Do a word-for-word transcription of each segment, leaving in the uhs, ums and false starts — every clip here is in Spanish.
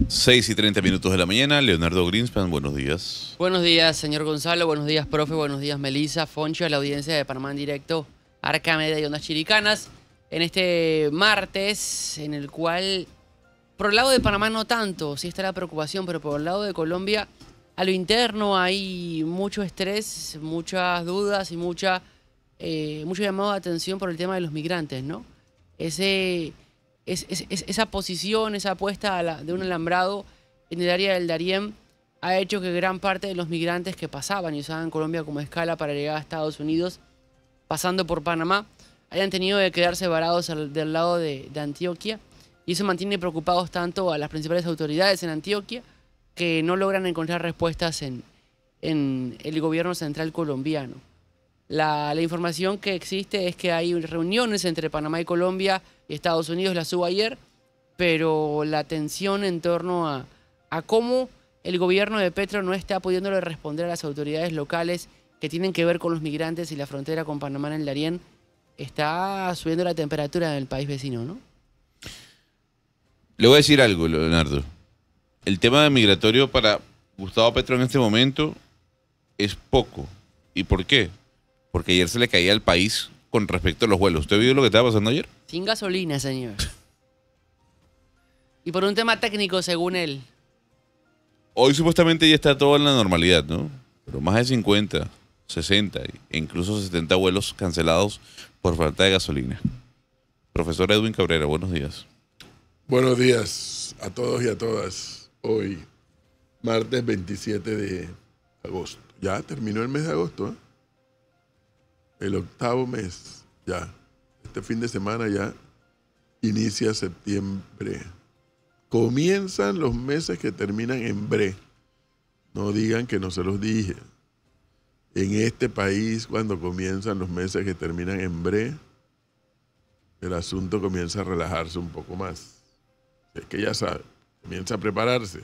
Seis y treinta minutos de la mañana, Leonardo Greenspan, buenos días. Buenos días, señor Gonzalo, buenos días, profe, buenos días, Melissa, Foncho, a la audiencia de Panamá en directo, Arca Media y Ondas Chiricanas, en este martes, en el cual, por el lado de Panamá no tanto, sí está la preocupación, pero por el lado de Colombia, a lo interno hay mucho estrés, muchas dudas y mucha, eh, mucho llamado de atención por el tema de los migrantes, ¿no? Ese... Es, es, es, esa posición, esa apuesta a la, de un alambrado en el área del Darién ha hecho que gran parte de los migrantes que pasaban y usaban Colombia como escala para llegar a Estados Unidos, pasando por Panamá, hayan tenido que quedarse varados al, del lado de, de Antioquia. Y eso mantiene preocupados tanto a las principales autoridades en Antioquia, que no logran encontrar respuestas en, en el gobierno central colombiano. La, la información que existe es que hay reuniones entre Panamá y Colombia y Estados Unidos, las hubo ayer, pero la tensión en torno a, a cómo el gobierno de Petro no está pudiéndole responder a las autoridades locales que tienen que ver con los migrantes y la frontera con Panamá en el Darién, está subiendo la temperatura en el país vecino, ¿no? Le voy a decir algo, Leonardo. El tema migratorio para Gustavo Petro en este momento es poco. ¿Y por qué? Porque ayer se le caía al país con respecto a los vuelos. ¿Usted vio lo que estaba pasando ayer? Sin gasolina, señor. Y por un tema técnico, según él. Hoy supuestamente ya está todo en la normalidad, ¿no? Pero más de cincuenta, sesenta e incluso setenta vuelos cancelados por falta de gasolina. Profesor Edwin Cabrera, buenos días. Buenos días a todos y a todas. Hoy, martes veintisiete de agosto. Ya terminó el mes de agosto, ¿eh? El octavo mes, ya. Este fin de semana ya inicia septiembre. Comienzan los meses que terminan en bre. No digan que no se los dije. En este país, cuando comienzan los meses que terminan en bre, el asunto comienza a relajarse un poco más. Es que ya sabe, comienza a prepararse.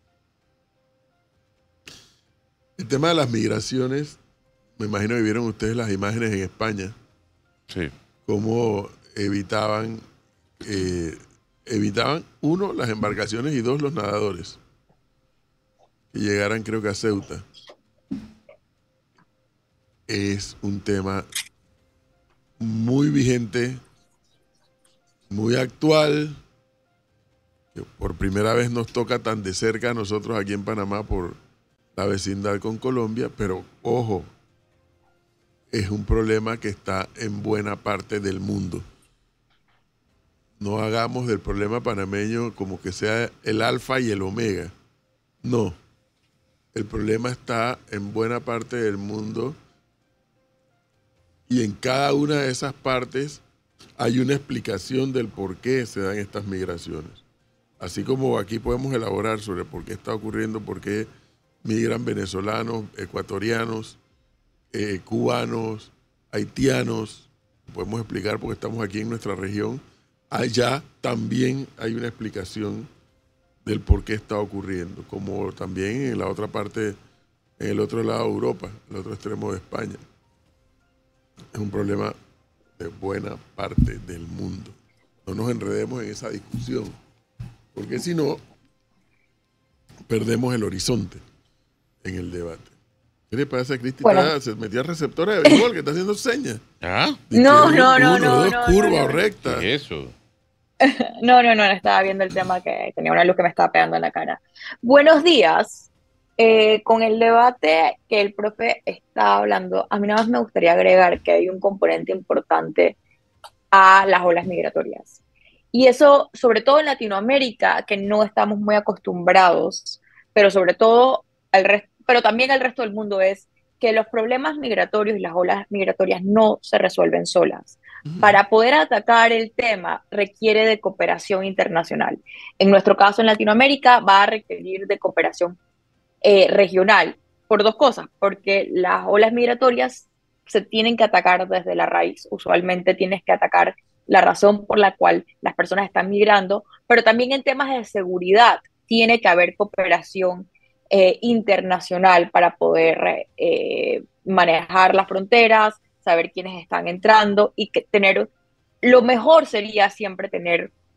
El tema de las migraciones, me imagino que vieron ustedes las imágenes en España. Sí. Cómo evitaban, eh, evitaban, uno, las embarcaciones y dos, los nadadores. Que llegaran, creo que a Ceuta. Es un tema muy vigente, muy actual, que por primera vez nos toca tan de cerca a nosotros aquí en Panamá por la vecindad con Colombia, pero ojo, es un problema que está en buena parte del mundo. No hagamos del problema panameño como que sea el alfa y el omega. No. El problema está en buena parte del mundo y en cada una de esas partes hay una explicación del por qué se dan estas migraciones. Así como aquí podemos elaborar sobre por qué está ocurriendo, por qué migran venezolanos, ecuatorianos, Eh, cubanos, haitianos, podemos explicar porque estamos aquí en nuestra región. Allá también hay una explicación del por qué está ocurriendo, como también en la otra parte, en el otro lado de Europa, el otro extremo de España. Es un problema de buena parte del mundo. No nos enredemos en esa discusión, porque si no, perdemos el horizonte en el debate. ¿Qué le pasa a Cristi? Bueno. Se metía receptora de béisbol que está haciendo señas. ¿Ah? No, no, no, uno, no, dos, no, curva no, o no. recta. ¿Qué es eso? No, no, no, no estaba viendo el tema que tenía una luz que me estaba pegando en la cara. Buenos días. Eh, con el debate que el profe está hablando, a mí nada más me gustaría agregar que hay un componente importante a las olas migratorias. Y eso, sobre todo en Latinoamérica, que no estamos muy acostumbrados, pero sobre todo al resto, pero también al resto del mundo, es que los problemas migratorios y las olas migratorias no se resuelven solas. Para poder atacar el tema requiere de cooperación internacional. En nuestro caso en Latinoamérica va a requerir de cooperación eh, regional por dos cosas, porque las olas migratorias se tienen que atacar desde la raíz. Usualmente tienes que atacar la razón por la cual las personas están migrando, pero también en temas de seguridad tiene que haber cooperación eh, internacional para poder eh, manejar las fronteras, saber quiénes están entrando y que tener, lo mejor sería siempre tener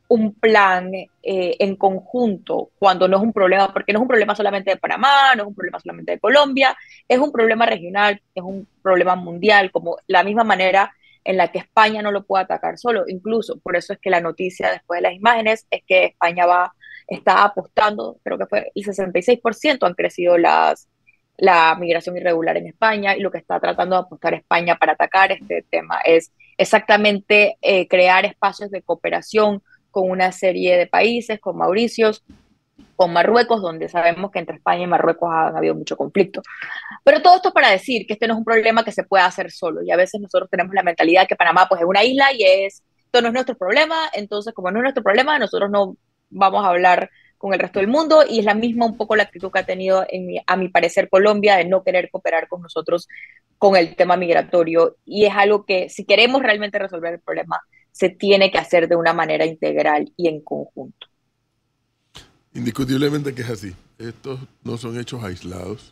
un plan eh, en conjunto cuando no es un problema, porque no es un problema solamente de Panamá, no es un problema solamente de Colombia, es un problema regional, es un problema mundial, como la misma manera en la que España no lo puede atacar solo. Incluso por eso es que la noticia después de las imágenes es que España va, está apostando, creo que fue el sesenta y seis por ciento han crecido las, la migración irregular en España, y lo que está tratando de apostar España para atacar este tema es exactamente eh, crear espacios de cooperación con una serie de países, con Mauricios, con Marruecos, donde sabemos que entre España y Marruecos ha, ha habido mucho conflicto. Pero todo esto para decir que este no es un problema que se pueda hacer solo, y a veces nosotros tenemos la mentalidad que Panamá pues es una isla y es, esto no es nuestro problema, entonces como no es nuestro problema, nosotros no vamos a hablar con el resto del mundo, y es la misma un poco la actitud que ha tenido, en mi, a mi parecer, Colombia, de no querer cooperar con nosotros con el tema migratorio, y es algo que si queremos realmente resolver el problema, se tiene que hacer de una manera integral y en conjunto. Indiscutiblemente que es así. Estos no son hechos aislados.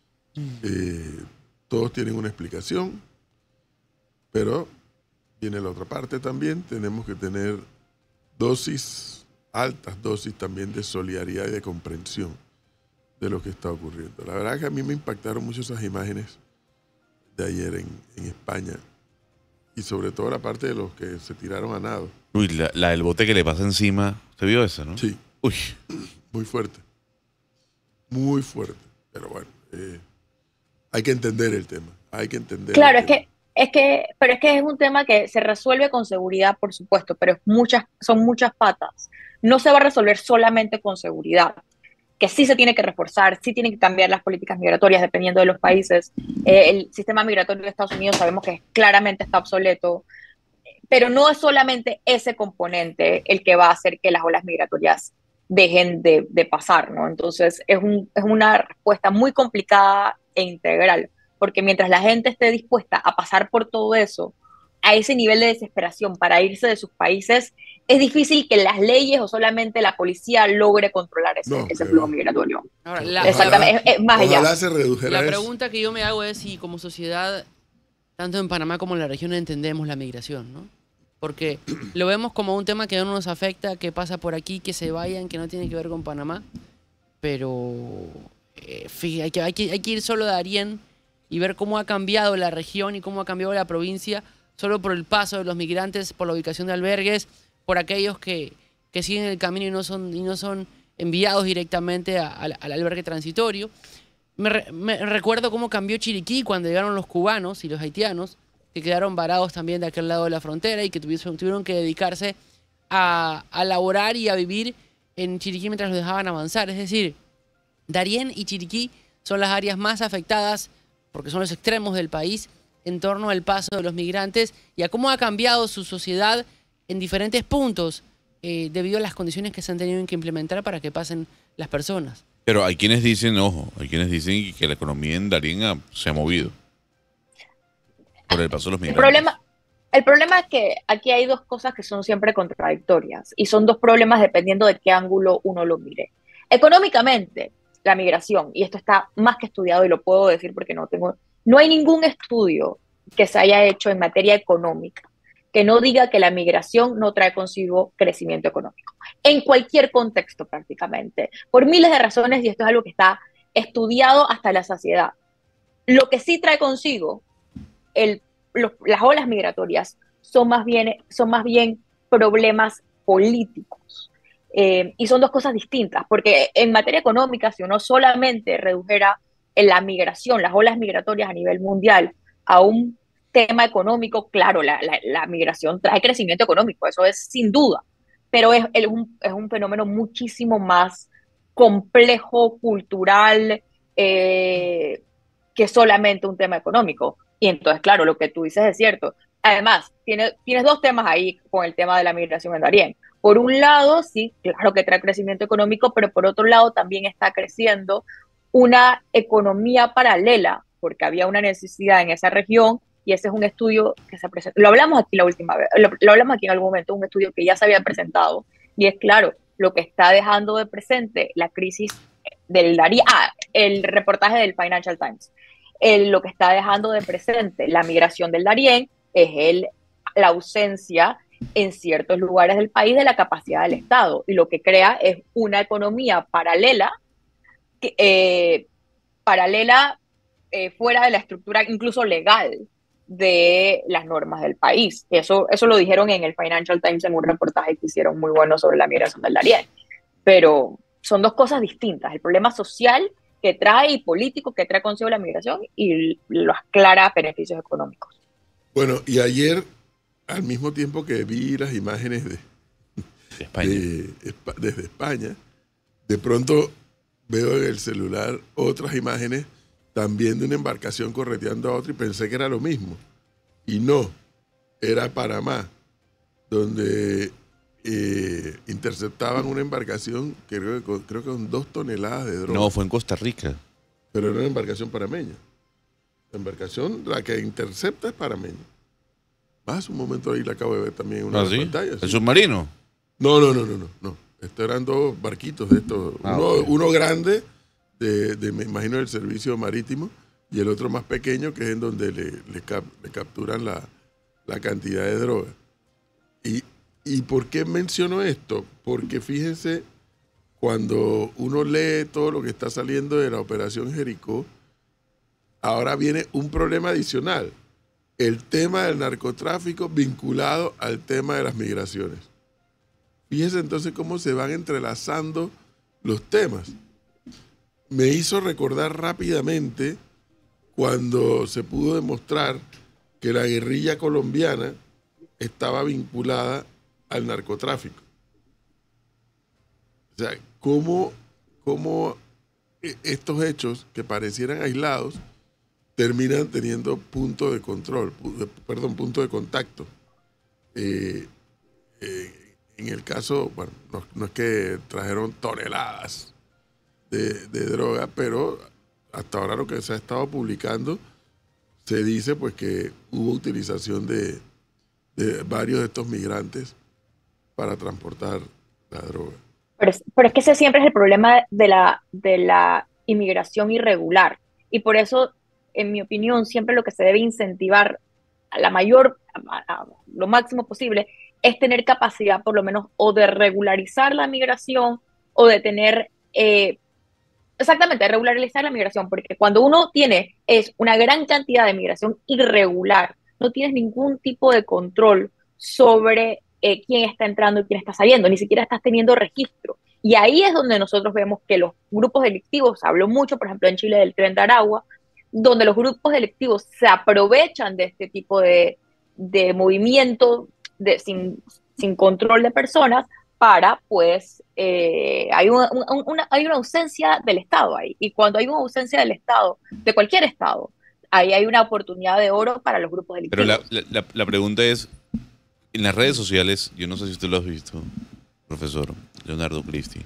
Eh, todos tienen una explicación, pero viene la otra parte también. Tenemos que tener dosis, altas dosis también de solidaridad y de comprensión de lo que está ocurriendo. La verdad es que a mí me impactaron mucho esas imágenes de ayer en, en España, y sobre todo la parte de los que se tiraron a nado. Uy, la, la del bote que le pasa encima. ¿Usted vio esa, no? Sí. Uy. Muy fuerte. Muy fuerte. Pero bueno, eh, hay que entender el tema. Hay que entender. Claro, el es tema. que, es que, pero es que es un tema que se resuelve con seguridad, por supuesto, pero es muchas, son muchas patas. No se va a resolver solamente con seguridad, que sí se tiene que reforzar, sí tienen que cambiar las políticas migratorias dependiendo de los países. Eh, el sistema migratorio de Estados Unidos sabemos que claramente está obsoleto, pero no es solamente ese componente el que va a hacer que las olas migratorias dejen de, de pasar, ¿no? Entonces es, un, es una respuesta muy complicada e integral, porque mientras la gente esté dispuesta a pasar por todo eso, a ese nivel de desesperación para irse de sus países, es difícil que las leyes o solamente la policía logre controlar ese, No, ese que flujo va. migratorio. Ahora, la, Exactamente, es, es más Ojalá allá. se redujera la eso. pregunta que yo me hago es si como sociedad, tanto en Panamá como en la región, entendemos la migración, ¿no? Porque lo vemos como un tema que no nos afecta, que pasa por aquí, que se vayan, que no tiene que ver con Panamá. Pero eh, fíjate, hay, que, hay, que, hay que ir solo de Darién y ver cómo ha cambiado la región y cómo ha cambiado la provincia solo por el paso de los migrantes, por la ubicación de albergues, por aquellos que, que siguen el camino y no son, y no son enviados directamente a, a, al albergue transitorio. Me, re, me recuerdo cómo cambió Chiriquí cuando llegaron los cubanos y los haitianos, que quedaron varados también de aquel lado de la frontera y que tuvieron, tuvieron que dedicarse a, a laborar y a vivir en Chiriquí mientras los dejaban avanzar. Es decir, Darién y Chiriquí son las áreas más afectadas porque son los extremos del país en torno al paso de los migrantes y a cómo ha cambiado su sociedad en diferentes puntos eh, debido a las condiciones que se han tenido que implementar para que pasen las personas. Pero hay quienes dicen, ojo, hay quienes dicen que la economía en Darién ha- se ha movido por el paso de los El migrantes. problema, el problema es que aquí hay dos cosas que son siempre contradictorias, y son dos problemas dependiendo de qué ángulo uno lo mire. Económicamente, la migración, y esto está más que estudiado y lo puedo decir porque no tengo, no hay ningún estudio que se haya hecho en materia económica que no diga que la migración no trae consigo crecimiento económico, en cualquier contexto prácticamente, por miles de razones, y esto es algo que está estudiado hasta la saciedad. Lo que sí trae consigo el, los, las olas migratorias son más bien, son más bien problemas políticos. Eh, y son dos cosas distintas, porque en materia económica, si uno solamente redujera en la migración, las olas migratorias a nivel mundial, a un tema económico, claro, la, la, la migración trae crecimiento económico, eso es sin duda, pero es, es, un, es un fenómeno muchísimo más complejo, cultural, eh, que solamente un tema económico. Y entonces, claro, lo que tú dices es cierto. Además, tiene, tienes dos temas ahí con el tema de la migración en Darién. Por un lado, sí, claro que trae crecimiento económico, pero por otro lado también está creciendo una economía paralela, porque había una necesidad en esa región, y ese es un estudio que se presentó. Lo hablamos aquí la última vez, lo, lo hablamos aquí en algún momento, un estudio que ya se había presentado, y es claro, lo que está dejando de presente la crisis del Darién, ah, el reportaje del Financial Times, el, lo que está dejando de presente la migración del Darién es el, la ausencia en ciertos lugares del país de la capacidad del Estado. Y lo que crea es una economía paralela, que, eh, paralela eh, fuera de la estructura incluso legal de las normas del país. Eso, eso lo dijeron en el Financial Times en un reportaje que hicieron muy bueno sobre la migración del Darién. Pero son dos cosas distintas. El problema social que trae y político que trae consigo la migración y los claros beneficios económicos. Bueno, y ayer, al mismo tiempo que vi las imágenes de, De España. de- desde España, de pronto veo en el celular otras imágenes también de una embarcación correteando a otra y pensé que era lo mismo. Y no, era Panamá, donde eh, interceptaban una embarcación, creo que, con, creo que con dos toneladas de droga. No, fue en Costa Rica. Pero era una embarcación panameña. La embarcación, la que intercepta es panameña. Más un momento ahí la acabo de ver también en una ¿Ah, de las sí? pantallas. ¿El sí. submarino? No, no, no, no, no, no. Estos eran dos barquitos de estos. Ah, uno, ok. uno grande, de, de, me imagino, del servicio marítimo, y el otro más pequeño, que es en donde le, le, cap, le capturan la, la cantidad de droga. Y, ¿Y por qué menciono esto? Porque fíjense, cuando uno lee todo lo que está saliendo de la operación Jericó, ahora viene un problema adicional. El tema del narcotráfico vinculado al tema de las migraciones. Fíjense entonces cómo se van entrelazando los temas. Me hizo recordar rápidamente cuando se pudo demostrar que la guerrilla colombiana estaba vinculada al narcotráfico. O sea, cómo, cómo estos hechos que parecieran aislados terminan teniendo punto de control, perdón, punto de contacto. Eh, eh, en el caso, bueno, no, no es que trajeron toneladas de, de droga, pero hasta ahora lo que se ha estado publicando se dice pues que hubo utilización de, de varios de estos migrantes para transportar la droga. Pero es, pero es que ese siempre es el problema de la, de la inmigración irregular. Y por eso, en mi opinión, siempre lo que se debe incentivar a la mayor, a, a, lo máximo posible, es tener capacidad por lo menos o de regularizar la migración o de tener, eh, exactamente, de regularizar la migración, porque cuando uno tiene es una gran cantidad de migración irregular, no tienes ningún tipo de control sobre eh, quién está entrando y quién está saliendo, ni siquiera estás teniendo registro. Y ahí es donde nosotros vemos que los grupos delictivos, habló mucho, por ejemplo, en Chile del Tren de Aragua, donde los grupos delictivos se aprovechan de este tipo de, de movimiento de, sin, sin control de personas para, pues, eh, hay, una, una, hay una ausencia del Estado ahí. Y cuando hay una ausencia del Estado, de cualquier Estado, ahí hay una oportunidad de oro para los grupos delictivos. Pero la, la, la pregunta es, en las redes sociales, yo no sé si usted lo has visto, profesor Leonardo Cristi,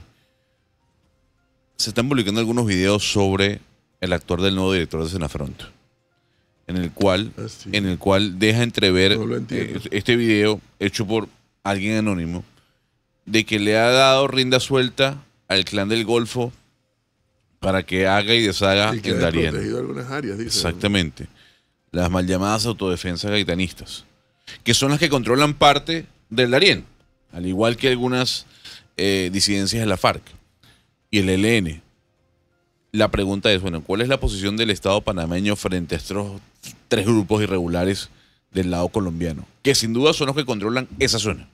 se están publicando algunos videos sobre el actuar del nuevo director de Senafront, en el cual, Ah, sí. en el cual deja entrever No lo entiendo. eh, este video hecho por alguien anónimo, de que le ha dado rienda suelta al clan del Golfo para que haga y deshaga Y que en ha Darién. protegido algunas áreas, dice. Exactamente. Las mal llamadas autodefensas gaitanistas, que son las que controlan parte del Darién, al igual que algunas eh, disidencias de la FARC y el E L N. La pregunta es, bueno, ¿cuál es la posición del Estado panameño frente a estos tres grupos irregulares del lado colombiano? Que sin duda son los que controlan esa zona.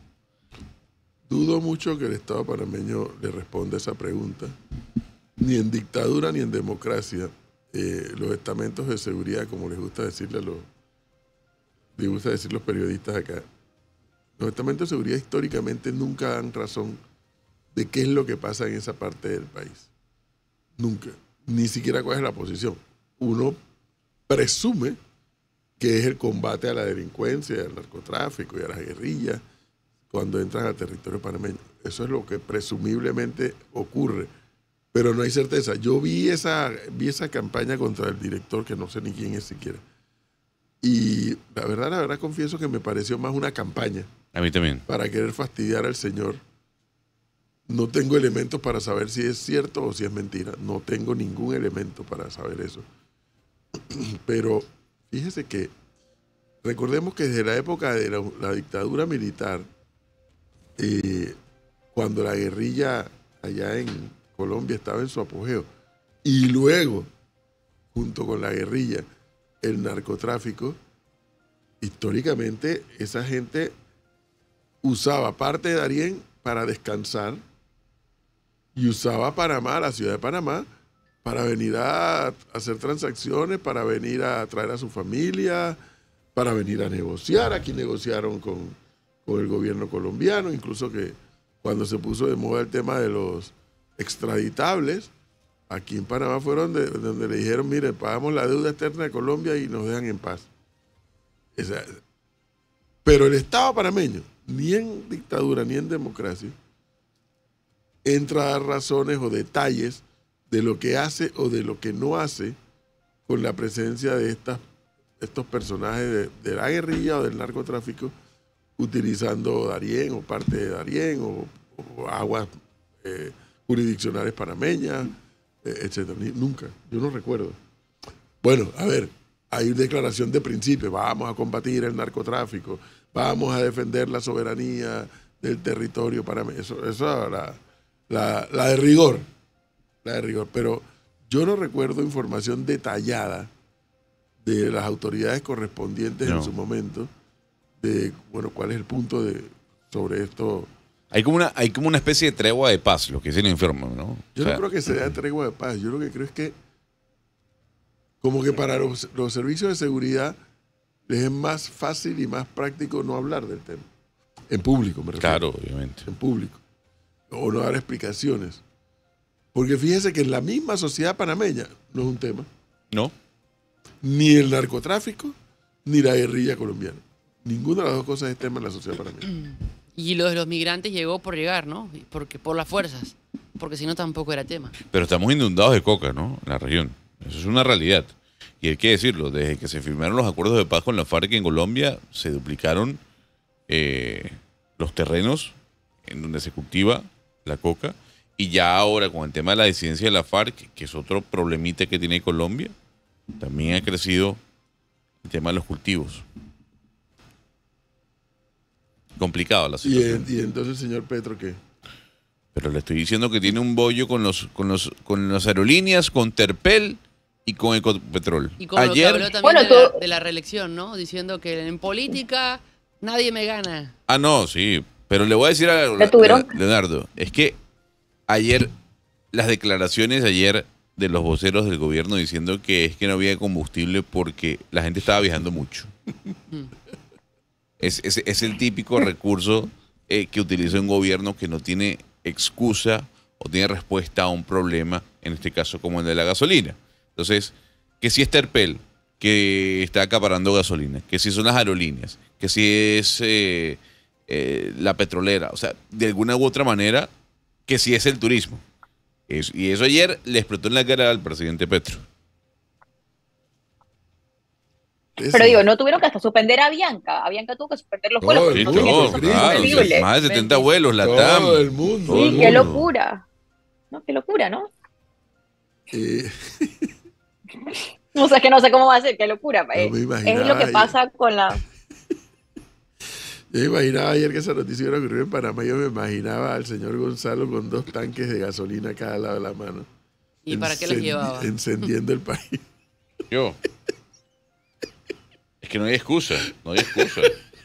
Dudo mucho que el Estado panameño le responda esa pregunta. Ni en dictadura ni en democracia, eh, los estamentos de seguridad, como les gusta decirle a los, les gusta decir los periodistas acá, los estamentos de seguridad históricamente nunca dan razón de qué es lo que pasa en esa parte del país. Nunca. Ni siquiera cuál es la posición. Uno presume que es el combate a la delincuencia, al narcotráfico y a las guerrillas cuando entran al territorio panameño. Eso es lo que presumiblemente ocurre, pero no hay certeza. Yo vi esa, vi esa campaña contra el director, que no sé ni quién es siquiera, y la verdad, la verdad confieso que me pareció más una campaña A mí también. para querer fastidiar al señor. No tengo elementos para saber si es cierto o si es mentira. No tengo ningún elemento para saber eso. Pero fíjese que recordemos que desde la época de la, la dictadura militar, eh, cuando la guerrilla allá en Colombia estaba en su apogeo, y luego, junto con la guerrilla, el narcotráfico, históricamente esa gente usaba parte de Darién para descansar y usaba Panamá, la ciudad de Panamá, para venir a hacer transacciones, para venir a traer a su familia, para venir a negociar. Aquí negociaron con, con el gobierno colombiano, incluso que cuando se puso de moda el tema de los extraditables, aquí en Panamá fueron de, donde le dijeron, mire, pagamos la deuda externa de Colombia y nos dejan en paz. Esa, pero el Estado panameño, ni en dictadura ni en democracia, entra a dar razones o detalles de lo que hace o de lo que no hace con la presencia de estas, estos personajes de, de la guerrilla o del narcotráfico, utilizando Darién o parte de Darién o, o aguas eh, jurisdiccionales panameñas, eh, etcétera. Ni, nunca, yo no recuerdo. Bueno, a ver, hay declaración de principio, vamos a combatir el narcotráfico, vamos a defender la soberanía del territorio panameño. Eso, eso la, la, la de rigor, la de rigor. Pero yo no recuerdo información detallada de las autoridades correspondientes no. en su momento de, bueno, cuál es el punto de sobre esto. Hay como una, hay como una especie de tregua de paz, lo que dice el enfermo, ¿no? Yo o sea, no creo que sea tregua de paz. Yo lo que creo es que como que para los, los servicios de seguridad les es más fácil y más práctico no hablar del tema. En público, me refiero. Claro, obviamente. En público. O no dar explicaciones. Porque fíjese que en la misma sociedad panameña no es un tema. No. Ni el narcotráfico, ni la guerrilla colombiana. Ninguna de las dos cosas es tema en la sociedad panameña. Y lo de los migrantes llegó por llegar, ¿no? Porque por las fuerzas. Porque si no tampoco era tema. Pero estamos inundados de coca, ¿no? En la región. Eso es una realidad. Y hay que decirlo, desde que se firmaron los acuerdos de paz con la FARC en Colombia, se duplicaron eh, los terrenos en donde se cultiva la coca. Y ya ahora, con el tema de la disidencia de la FARC, que es otro problemita que tiene Colombia, también ha crecido el tema de los cultivos. Complicado la situación. ¿Y, y entonces, señor Petro, qué? Pero le estoy diciendo que tiene un bollo con los con los con las aerolíneas, con Terpel y con Ecopetrol. Y con Ayer, lo que habló también bueno, de, la, tú... de la reelección, ¿no? Diciendo que en política nadie me gana. Ah, no, sí. Pero le voy a decir a Leonardo, es que ayer, las declaraciones ayer de los voceros del gobierno diciendo que es que no había combustible porque la gente estaba viajando mucho. es, es, es el típico recurso eh, que utiliza un gobierno que no tiene excusa o tiene respuesta a un problema, en este caso como el de la gasolina. Entonces, que si es Terpel, que está acaparando gasolina, que si son las aerolíneas, que si es eh, eh, la petrolera, o sea, de alguna u otra manera, que si es el turismo. Eso, y eso ayer le explotó en la cara al presidente Petro. Pero digo, no tuvieron que hasta suspender a Bianca. A Bianca tuvo que suspender los vuelos. Sí, no todo, claro, o sea, más de setenta vuelos, la T A M. Todo el mundo. Sí, todo el qué mundo. locura. No, qué locura, ¿no? Eh, O sea, que no sé cómo va a ser, qué locura. No Eh, me es imaginaba lo que ayer. pasa con la... Yo me imaginaba ayer que esa noticia hubiera ocurrido en Panamá. Yo me imaginaba al señor Gonzalo con dos tanques de gasolina a cada lado de la mano. ¿Y para qué los Encendi- llevaba? Encendiendo el país. Yo. Es que no hay excusa, no hay excusa.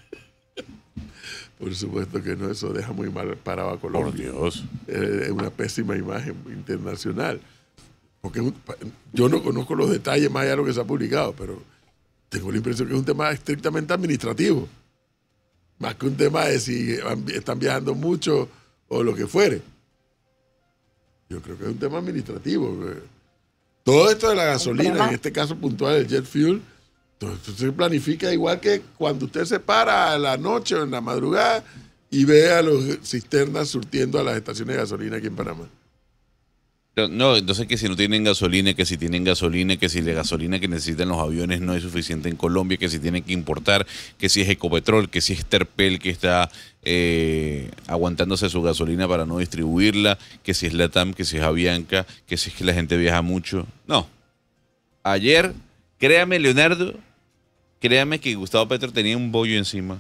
Por supuesto que no, eso deja muy mal parado a Por Colombia. Dios. Es una pésima imagen internacional. Porque es un- yo no conozco los detalles más allá de lo que se ha publicado, pero tengo la impresión que es un tema estrictamente administrativo. Más que un tema de si van- están viajando mucho o lo que fuere. Yo creo que es un tema administrativo. Todo esto de la gasolina, tema- en este caso puntual, el jet fuel, todo esto se planifica igual que cuando usted se para a la noche o en la madrugada y ve a los cisternas surtiendo a las estaciones de gasolina aquí en Panamá. No, no, entonces que si no tienen gasolina, que si tienen gasolina, que si la gasolina que necesitan los aviones no es suficiente en Colombia, que si tienen que importar, que si es Ecopetrol, que si es Terpel que está eh, aguantándose su gasolina para no distribuirla, que si es la T A M, que si es Avianca, que si es que la gente viaja mucho. No. Ayer, créame, Leonardo, créame que Gustavo Petro tenía un bollo encima.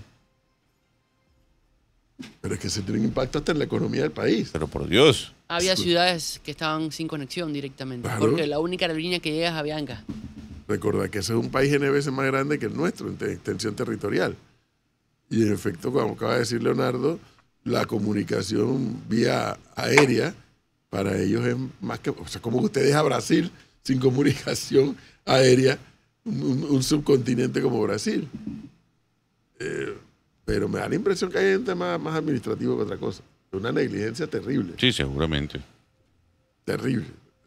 Pero es que se tiene un impacto hasta en la economía del país. Pero por Dios. Había ciudades que estaban sin conexión directamente. Claro. Porque la única aerolínea que llega es Avianca. Recordad que ese es un país N veces más grande que el nuestro en te- extensión territorial. Y en efecto, como acaba de decir Leonardo, la comunicación vía aérea para ellos es más que... O sea, como usted deja Brasil sin comunicación aérea, un, un- un subcontinente como Brasil. Eh, pero me da la impresión que hay un tema más administrativo que otra cosa. Una negligencia terrible, Sí, seguramente. terrible.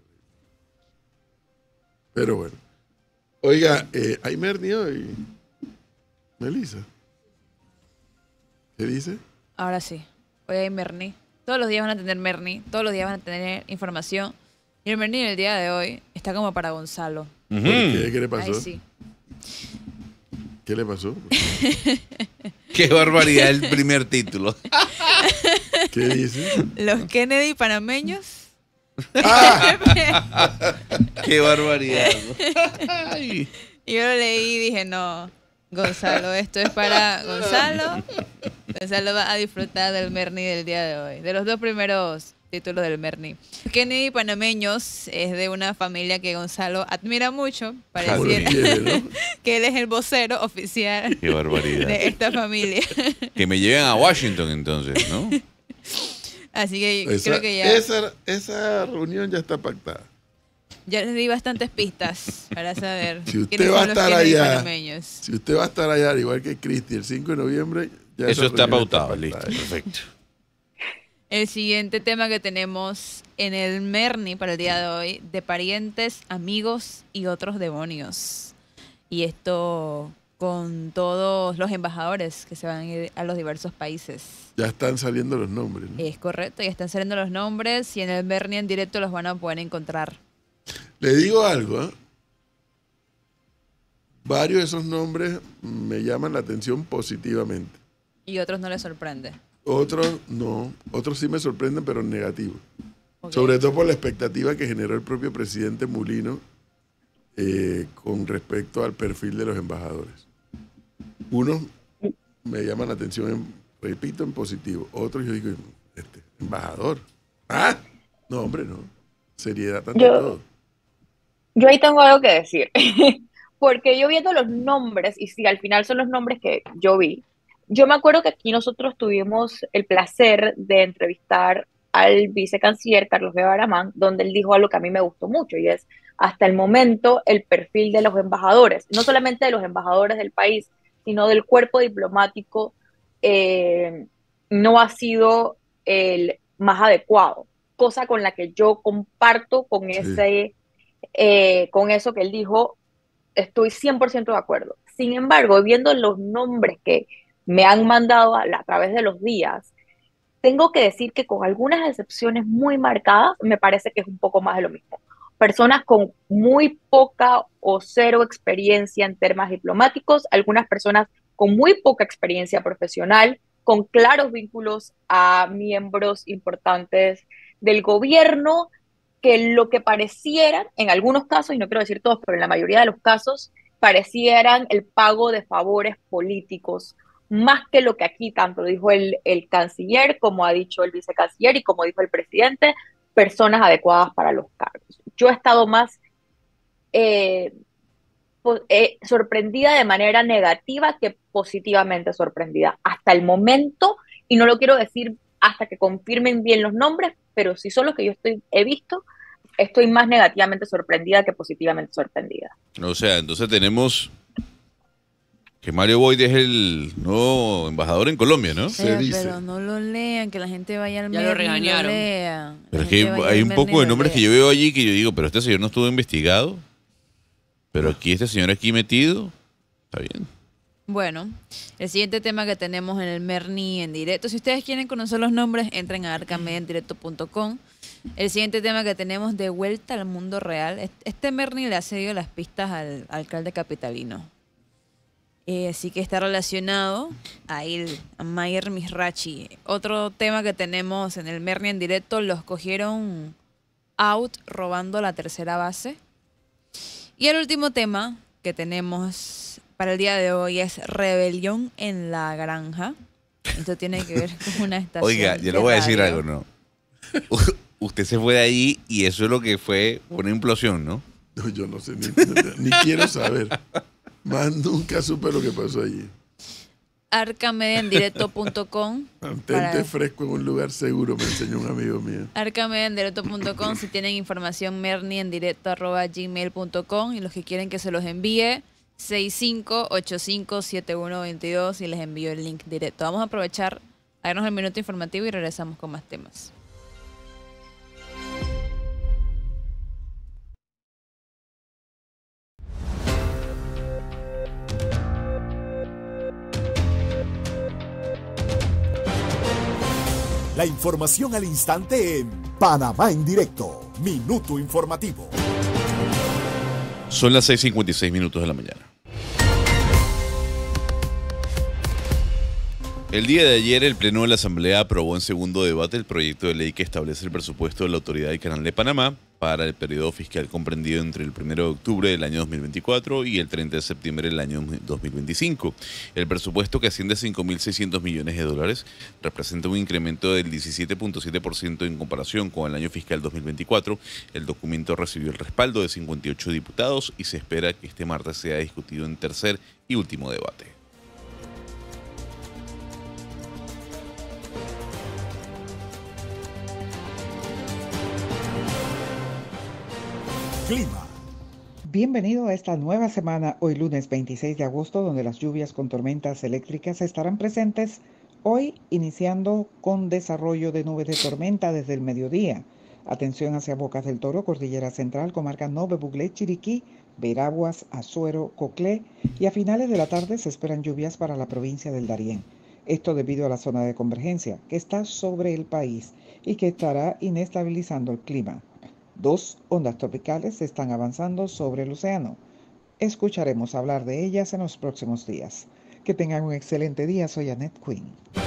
Pero bueno. Oiga, eh, ¿hay Merni hoy? Melissa. ¿Qué dice? Ahora sí. Hoy hay Merni. Todos los días van a tener Merni. Todos los días van a tener información. Y el Merni del día de hoy está como para Gonzalo. Ujú. ¿Por qué? ¿Qué le pasó? Ahí sí. ¿Qué le pasó? Qué barbaridad el primer título. ¿Qué dice? Los Kennedy panameños. Qué barbaridad. Ay. Y yo lo leí y dije, no, Gonzalo, esto es para Gonzalo. Gonzalo va a disfrutar del Merni del día de hoy. De los dos primeros títulos del Merni. Los Kennedy panameños es de una familia que Gonzalo admira mucho. Como lo Pareciera quiere, ¿no? que él es el vocero oficial Qué barbaridad. de esta familia. Que me lleven a Washington entonces, ¿no? Así que Esa, creo que ya, esa, esa reunión ya está pactada. ya les di bastantes pistas para saber Si usted quiénes va a son los estar Kennedy allá, panameños. Si usted va a estar allá, al igual que Cristi, el cinco de noviembre, ya Eso esa está reunión pautado, listo. pactada. Perfecto. El siguiente tema que tenemos en el Merni para el día de hoy, de parientes, amigos y otros demonios. Y esto con todos los embajadores que se van a ir a los diversos países. Ya están saliendo los nombres, ¿no? Es correcto, ya están saliendo los nombres y en el Merni en directo los van a poder encontrar. Le digo algo, ¿eh? Varios de esos nombres me llaman la atención positivamente. Y otros no les sorprende. Otros no, otros sí me sorprenden, pero en negativo. Ok. Sobre todo por la expectativa que generó el propio presidente Mulino eh, con respecto al perfil de los embajadores. Unos me llaman la atención, en, repito, en positivo. Otros yo digo, este, embajador. Ah, no, hombre, no. Seriedad tanto Yo- todo. Yo ahí tengo algo que decir, porque yo viendo los nombres, y si al final son los nombres que yo vi, yo me acuerdo que aquí nosotros tuvimos el placer de entrevistar al vicecanciller Carlos Guevara Aramán, donde él dijo algo que a mí me gustó mucho, y es, hasta el momento, el perfil de los embajadores, no solamente de los embajadores del país, sino del cuerpo diplomático, eh, no ha sido el más adecuado, cosa con la que yo comparto con Sí. ese eh, con eso que él dijo, estoy cien por ciento de acuerdo. Sin embargo, viendo los nombres que me han mandado a, la- a través de los días, tengo que decir que con algunas excepciones muy marcadas, me parece que es un poco más de lo mismo. Personas con muy poca o cero experiencia en temas diplomáticos, algunas personas con muy poca experiencia profesional, con claros vínculos a miembros importantes del gobierno, que lo que parecieran, en algunos casos, y no quiero decir todos, pero en la mayoría de los casos, parecieran el pago de favores políticos, más que lo que aquí tanto dijo el, el canciller, como ha dicho el vicecanciller y como dijo el presidente, personas adecuadas para los cargos. Yo he estado más eh, po- eh, sorprendida de manera negativa que positivamente sorprendida hasta el momento, y no lo quiero decir hasta que confirmen bien los nombres, pero si son los que yo estoy, he visto, estoy más negativamente sorprendida que positivamente sorprendida. O sea, entonces tenemos que Mario Boyd es el nuevo embajador en Colombia, ¿no? Se Pero, dice. pero no lo lean, que la gente vaya al Ya lo Merni y regañaron. lea. La Pero es que gente hay, vaya hay al un Merni poco y de lo nombres que lea. yo veo allí que yo digo, pero este señor no estuvo investigado. Pero aquí este señor aquí metido, está bien. Bueno, el siguiente tema que tenemos en el Merni en directo. Si ustedes quieren conocer los nombres, entren a arcamedia en directo punto com. El siguiente tema que tenemos de vuelta al mundo real. Este Merni le ha cedido las pistas al alcalde capitalino. Eh, así que está relacionado a él, a Mayer Misrachi. Otro tema que tenemos en el Merni en directo, los cogieron out robando la tercera base. Y el último tema que tenemos para el día de hoy es Rebelión en la Granja. Esto tiene que ver con una estación. Oiga, yo de le voy a decir radio. algo, ¿no? Usted se fue de ahí y eso es lo que fue una implosión, ¿no? No, yo no sé, ni, ni quiero saber. Más nunca supe lo que pasó allí. arcamediaendirecto punto com. Mantente para- fresco en un lugar seguro, me enseñó un amigo mío. arcamediaendirecto punto com. Si tienen información, merniendirecto arroba gmail punto com. Y los que quieren que se los envíe, seis cinco ocho cinco siete uno dos dos y les envío el link directo. Vamos a aprovechar a darnos el minuto informativo y regresamos con más temas. La información al instante en Panamá en directo. Minuto informativo. Son las seis cincuenta y seis minutos de la mañana. El día de ayer, el Pleno de la Asamblea aprobó en segundo debate el proyecto de ley que establece el presupuesto de la Autoridad del Canal de Panamá para el periodo fiscal comprendido entre el primero de octubre del año dos mil veinticuatro y el treinta de septiembre del año dos mil veinticinco. El presupuesto, que asciende a cinco mil seiscientos millones de dólares, representa un incremento del diecisiete punto siete por ciento en comparación con el año fiscal dos mil veinticuatro. El documento recibió el respaldo de cincuenta y ocho diputados y se espera que este martes sea discutido en tercer y último debate. Clima. Bienvenido a esta nueva semana, hoy lunes veintiséis de agosto, donde las lluvias con tormentas eléctricas estarán presentes hoy, iniciando con desarrollo de nubes de tormenta desde el mediodía. Atención hacia Bocas del Toro, Cordillera Central, Comarca Nove, Buglé, Chiriquí, Veraguas, Azuero, Coclé, y a finales de la tarde se esperan lluvias para la provincia del Darién. Esto debido a la zona de convergencia que está sobre el país y que estará inestabilizando el clima. Dos ondas tropicales están avanzando sobre el océano. Escucharemos hablar de ellas en los próximos días. Que tengan un excelente día. Soy Annette Quinn.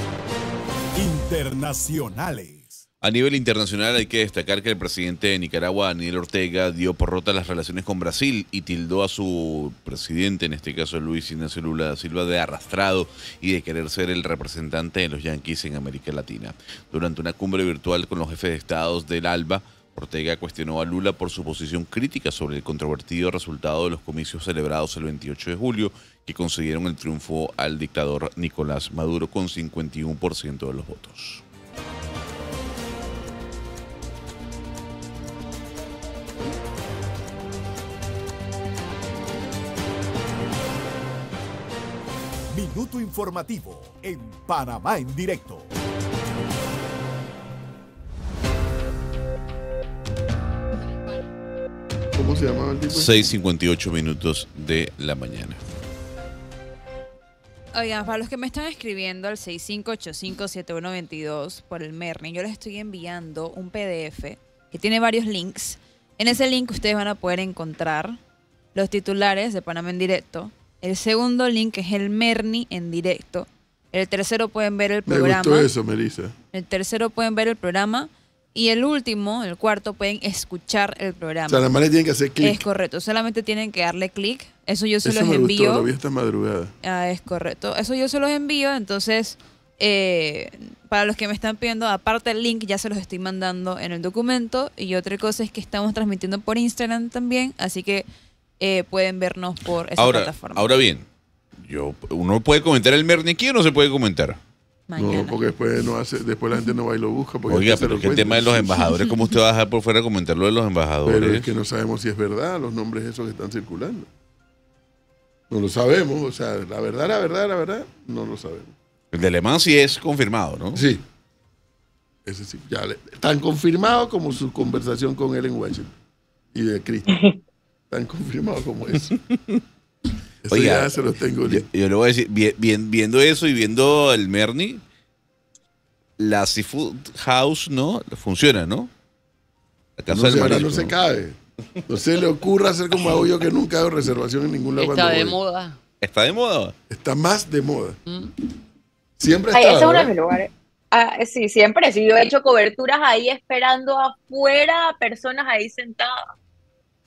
Internacionales. A nivel internacional hay que destacar que el presidente de Nicaragua, Daniel Ortega, dio por rota las relaciones con Brasil y tildó a su presidente, en este caso Luis Ignacio Lula da Silva, de arrastrado y de querer ser el representante de los yanquis en América Latina. Durante una cumbre virtual con los jefes de estados del ALBA, Ortega cuestionó a Lula por su posición crítica sobre el controvertido resultado de los comicios celebrados el veintiocho de julio, que concedieron el triunfo al dictador Nicolás Maduro con cincuenta y uno por ciento de los votos. Minuto informativo en Panamá en directo. ¿Cómo se llamaba el tipo? seis cincuenta y ocho minutos de la mañana. Oigan, para los que me están escribiendo al seis cinco ocho cinco siete uno dos dos por el Merni, yo les estoy enviando un P D F que tiene varios links. En ese link ustedes van a poder encontrar los titulares de Panamá en directo. El segundo link es el Merni en directo. El tercero pueden ver el Me programa. gustó eso, Melissa. El tercero pueden ver el programa. Y el último, el cuarto, pueden escuchar el programa. O sea, nada más le tienen que hacer Es clic. correcto, solamente tienen que darle clic. Eso yo se Eso los me envío. gustó, lo vi esta madrugada. Ah, es correcto. Eso yo se los envío. Entonces, eh, para los que me están pidiendo, aparte el link, ya se los estoy mandando en el documento. Y otra cosa es que estamos transmitiendo por Instagram también. Así que eh, pueden vernos por esa Ahora, plataforma. ahora bien, yo, uno puede comentar el Merni aquí o no se puede comentar. Mañana. No, porque después, no hace, después la gente no va y lo busca. Porque Oiga, después se pero lo es que el cuenta. tema de los embajadores, ¿cómo usted va a dejar por fuera comentar lo de los embajadores? Pero es que no sabemos si es verdad los nombres esos que están circulando. No lo sabemos, o sea, la verdad, la verdad, la verdad, no lo sabemos. El de Alemán sí es confirmado, ¿no? Sí. Ese sí, ya le- tan confirmado como su conversación con él en Washington y de Cristo. Tan confirmado como eso. Eso Oiga, ya se los tengo Yo, listo. yo le voy a decir, vi- vi- viendo eso y viendo el Merni, la Seafood House, ¿no? Funciona, ¿no? La casa No, del se, ahora marisco, no se ¿no? cabe. No se le ocurra hacer como hago yo, que nunca hago reservación en ningún lado. Está cuando de voy. moda. ¿Está de moda? Está más de moda. Mm. Siempre Ay, está. ese es uno de mis lugares. Ah, sí, siempre. Sí, yo he hecho coberturas ahí esperando afuera, personas ahí sentadas.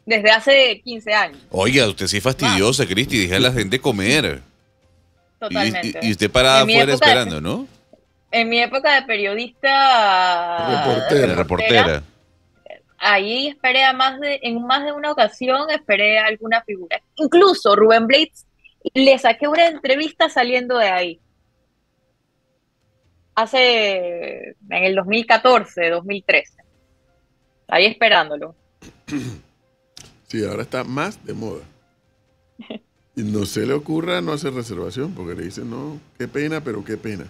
desde hace quince años. Oiga, usted sí es fastidiosa, Cristi, deja a la gente comer. Y, Totalmente. y- y usted parada En mi afuera época de- esperando, ¿no? En mi época de periodista, Reportera. La reportera. ahí esperé a más de, en más de una ocasión esperé a alguna figura. Incluso Rubén Blades le saqué una entrevista saliendo de ahí. Hace, en el dos mil catorce, dos mil trece. Ahí esperándolo. Sí, ahora está más de moda. Y no se le ocurra no hacer reservación, porque le dicen, no, qué pena, pero qué pena.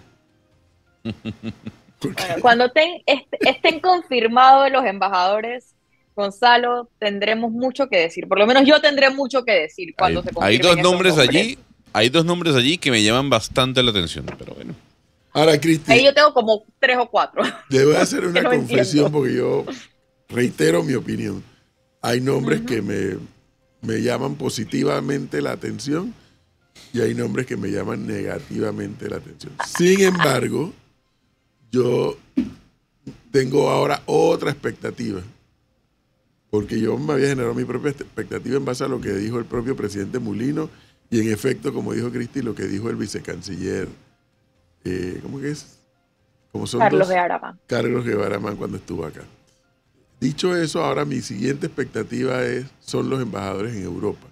Porque Bueno, cuando ten- est- estén confirmados los embajadores, Gonzalo, tendremos mucho que decir. Por lo menos yo tendré mucho que decir Hay, cuando se hay confirmen dos esos nombres allí, hay dos nombres allí que me llaman bastante la atención, pero bueno. ahora, Cristi, Ahí yo tengo como tres o cuatro. le voy a hacer una no confesión entiendo. porque yo reitero mi opinión. Hay nombres que me, me llaman positivamente la atención y hay nombres que me llaman negativamente la atención. Sin embargo, yo tengo ahora otra expectativa, porque yo me había generado mi propia expectativa en base a lo que dijo el propio presidente Mulino y en efecto, como dijo Cristi, lo que dijo el vicecanciller, eh, ¿cómo que es? ¿Cómo son Carlos dos? de Arama. Carlos Guevara Man cuando estuvo acá. Dicho eso, ahora mi siguiente expectativa es, son los embajadores en Europa.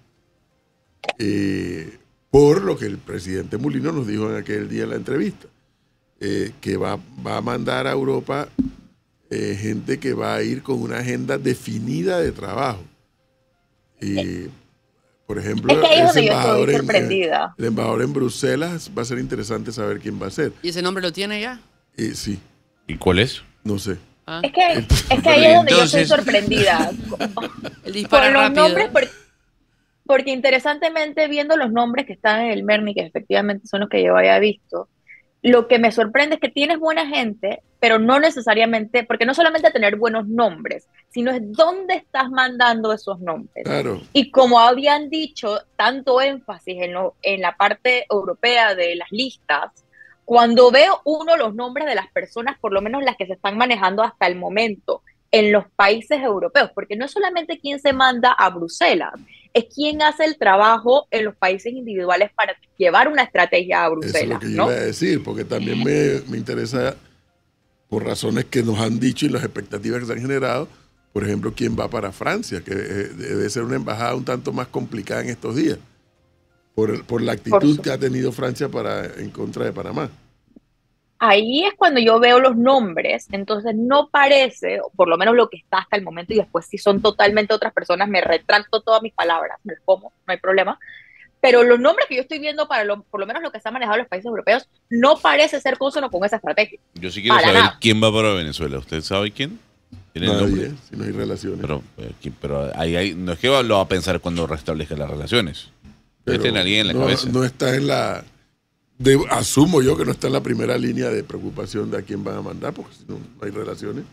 Eh, por lo que el presidente Mulino nos dijo en aquel día en la entrevista, eh, que va, va a mandar a Europa eh, gente que va a ir con una agenda definida de trabajo. Y, por ejemplo, Es que ahí es ese donde yo embajador estoy en- sorprendida. el embajador en Bruselas va a ser interesante saber quién va a ser. ¿Y ese nombre lo tiene ya? Eh, sí, ¿Y cuál es? no sé. Ah, Es que, es que ahí es donde yo estoy Entonces- sorprendida. el dispara Por los rápido. nombres, por- porque interesantemente, viendo los nombres que están en el Merni, que efectivamente son los que yo había visto, lo que me sorprende es que tienes buena gente, pero no necesariamente, porque no solamente tener buenos nombres, sino es dónde estás mandando esos nombres. Claro, Y como habían dicho, tanto énfasis en, lo, en la parte europea de las listas, cuando veo uno los nombres de las personas, por lo menos las que se están manejando hasta el momento en los países europeos, porque no es solamente quién se manda a Bruselas, es quién hace el trabajo en los países individuales para llevar una estrategia a eso es lo Bruselas, que yo ¿no? iba a decir, porque también me, me interesa, por razones que nos han dicho y las expectativas que se han generado, por ejemplo, quién va para Francia, que eh, debe ser una embajada un tanto más complicada en estos días, por, por la actitud Por su- que ha tenido Francia para, en contra de Panamá. Ahí es cuando yo veo los nombres, entonces no parece, o por lo menos lo que está hasta el momento, y después si son totalmente otras personas, me retracto todas mis palabras, me las como, no hay problema, pero los nombres que yo estoy viendo para lo, por lo menos lo que se ha manejado en los países europeos, no parece ser consono con esa estrategia. Yo sí quiero Para saber nada. quién va para Venezuela. ¿Usted sabe quién? ¿Tiene el nombre? Nadie, si no hay relaciones. Pero, eh, ¿quién- pero ahí, ahí- no es que lo va a pensar cuando restablezca las relaciones. Debe Pero tener alguien en la no, cabeza. no está en la... de- asumo yo que no está en la primera línea de preocupación de a quién van a mandar, porque si no, no hay relaciones.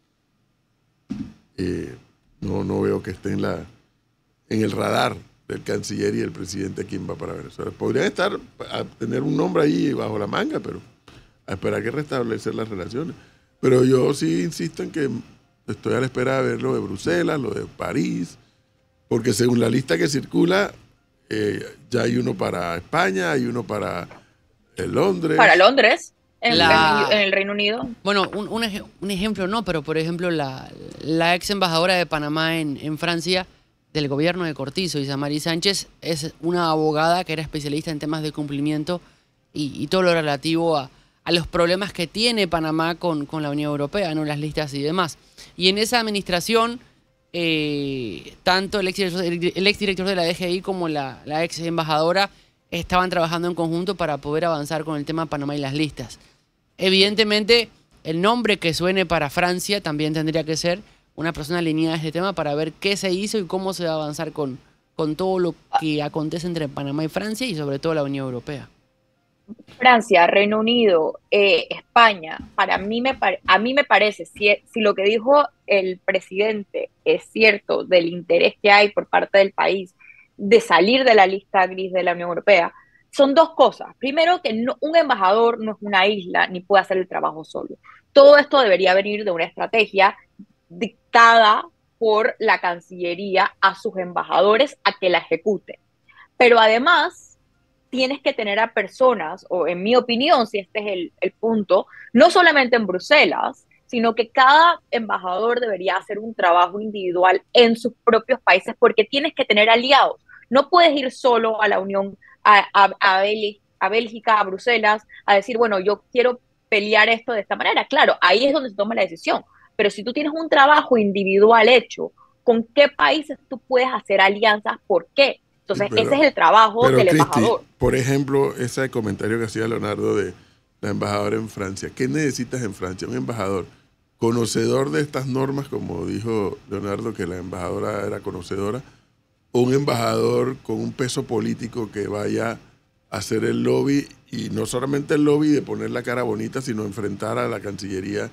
Eh, no, no veo que esté en, la, en el radar del canciller y el presidente quién va para Venezuela. Podrían estar, a tener un nombre ahí bajo la manga, pero a esperar que restablecer las relaciones. Pero yo sí insisto en que estoy a la espera de ver lo de Bruselas, lo de París, porque según la lista que circula, eh, ya hay uno para España, hay uno para eh, Londres. Para Londres, en, La- en- en el Reino Unido. Bueno, un, un ej- un ejemplo no, pero por ejemplo la, la ex embajadora de Panamá en, en Francia del gobierno de Cortizo, Isamari Sánchez, es una abogada que era especialista en temas de cumplimiento y, y todo lo relativo a, a los problemas que tiene Panamá con, con la Unión Europea, ¿no? Las listas y demás. Y en esa administración, eh, tanto el exdirector, el exdirector de la D G I como la, la ex embajadora estaban trabajando en conjunto para poder avanzar con el tema Panamá y las listas. Evidentemente, el nombre que suene para Francia también tendría que ser una persona alineada a este tema para ver qué se hizo y cómo se va a avanzar con, con todo lo que acontece entre Panamá y Francia y sobre todo la Unión Europea. Francia, Reino Unido, eh, España, para mí me pare- a mí me parece, si, si lo que dijo el presidente es cierto del interés que hay por parte del país de salir de la lista gris de la Unión Europea, son dos cosas. Primero, que no- un embajador no es una isla ni puede hacer el trabajo solo. Todo esto debería venir de una estrategia dictada por la Cancillería a sus embajadores a que la ejecuten. Pero además tienes que tener a personas, o en mi opinión, si este es el, el punto, no solamente en Bruselas, sino que cada embajador debería hacer un trabajo individual en sus propios países, porque tienes que tener aliados. No puedes ir solo a la Unión, a, a, a, Bélgica, a Bélgica, a Bruselas, a decir, bueno, yo quiero pelear esto de esta manera. Claro, ahí es donde se toma la decisión. Pero si tú tienes un trabajo individual hecho, ¿con qué países tú puedes hacer alianzas? ¿Por qué? Entonces, Pero- ese es el trabajo Pero, del Cristi, embajador. por ejemplo, ese comentario que hacía Leonardo de la embajadora en Francia. ¿Qué necesitas en Francia? Un embajador conocedor de estas normas, como dijo Leonardo, que la embajadora era conocedora, o un embajador con un peso político que vaya a hacer el lobby, y no solamente el lobby de poner la cara bonita, sino enfrentar a la Cancillería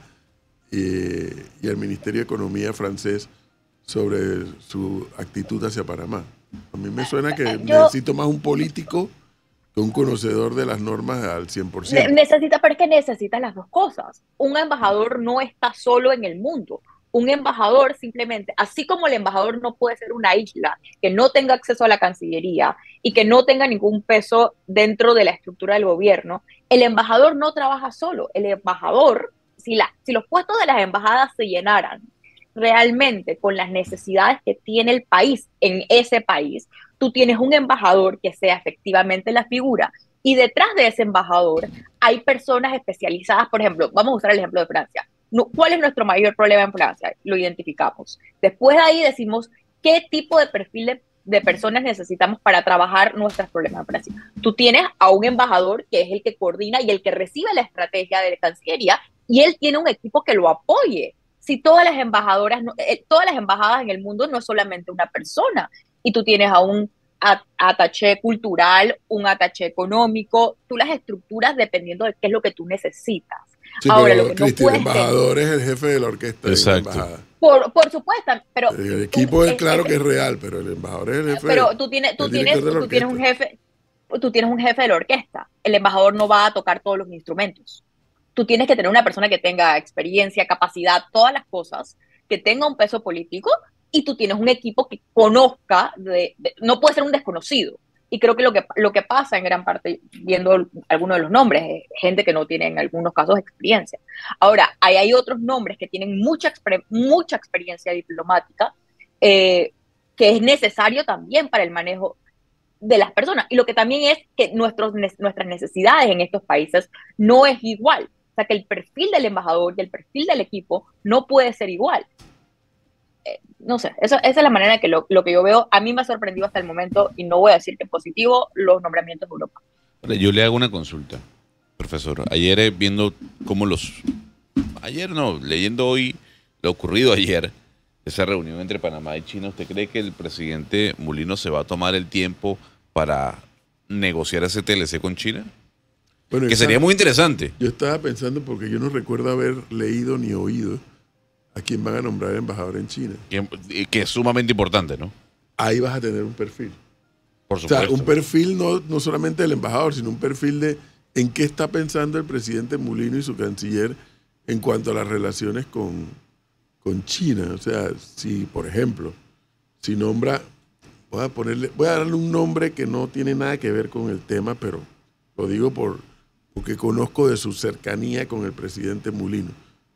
eh, y al Ministerio de Economía francés sobre su actitud hacia Panamá. A mí me suena que Yo- necesito más un político que un conocedor de las normas al cien por Ne- ciento. necesita, pero es que necesita las dos cosas. Un embajador no está solo en el mundo. Un embajador simplemente, así como el embajador no puede ser una isla que no tenga acceso a la Cancillería y que no tenga ningún peso dentro de la estructura del gobierno, el embajador no trabaja solo. El embajador, si, la, si los puestos de las embajadas se llenaran realmente con las necesidades que tiene el país en ese país, tú tienes un embajador que sea efectivamente la figura, y detrás de ese embajador hay personas especializadas. Por ejemplo, vamos a usar el ejemplo de Francia. No, ¿cuál es nuestro mayor problema en Francia? Lo identificamos. Después de ahí decimos qué tipo de perfil de, de personas necesitamos para trabajar nuestros problemas en Francia. Tú tienes a un embajador que es el que coordina y el que recibe la estrategia de la Cancillería, y él tiene un equipo que lo apoye. Si todas las embajadoras, no, eh, todas las embajadas en el mundo no es solamente una persona, y tú tienes a un a- ataché cultural, un ataché económico, tú las estructuras dependiendo de qué es lo que tú necesitas. Sí, Ahora, pero lo que no Cristi, el puedes embajador es el jefe de la orquesta Exacto. de la embajada. Por, por supuesto, pero El equipo es es- claro es- que es real, pero el embajador es el jefe. pero tú tienes, tú el tienes, director de la tú tienes un orquesta. jefe, tú tienes un jefe de la orquesta. El embajador no va a tocar todos los instrumentos. Tú tienes que tener una persona que tenga experiencia, capacidad, todas las cosas, que tenga un peso político, y tú tienes un equipo que conozca, de, de- no puede ser un desconocido. Y creo que lo que lo que pasa en gran parte, viendo algunos de los nombres, es gente que no tiene en algunos casos experiencia. Ahora, hay, hay otros nombres que tienen mucha, exper- mucha experiencia diplomática, eh, que es necesario también para el manejo de las personas. Y lo que también es que nuestros, nuestras necesidades en estos países no es igual. O sea, que el perfil del embajador y el perfil del equipo no puede ser igual. Eh, no sé, eso, esa es la manera en que lo, lo que yo veo. A mí me ha sorprendido hasta el momento, y no voy a decir que es positivo, los nombramientos de Europa. Ahora, yo le hago una consulta, profesor. Ayer eh, viendo cómo los... Ayer no, leyendo hoy lo ocurrido ayer, esa reunión entre Panamá y China, ¿usted cree que el presidente Mulino se va a tomar el tiempo para negociar ese T L C con China? Bueno, Que esa- sería muy interesante. Yo estaba pensando, porque yo no recuerdo haber leído ni oído a quién van a nombrar embajador en China. Que, que es sumamente importante, ¿no? Ahí vas a tener un perfil. Por O sea, supuesto. un perfil no, no solamente del embajador, sino un perfil de en qué está pensando el presidente Mulino y su canciller en cuanto a las relaciones con, con China. O sea, si, por ejemplo, si nombra, voy a ponerle, voy a darle un nombre que no tiene nada que ver con el tema, pero lo digo por, porque conozco de su cercanía con el presidente Mulino.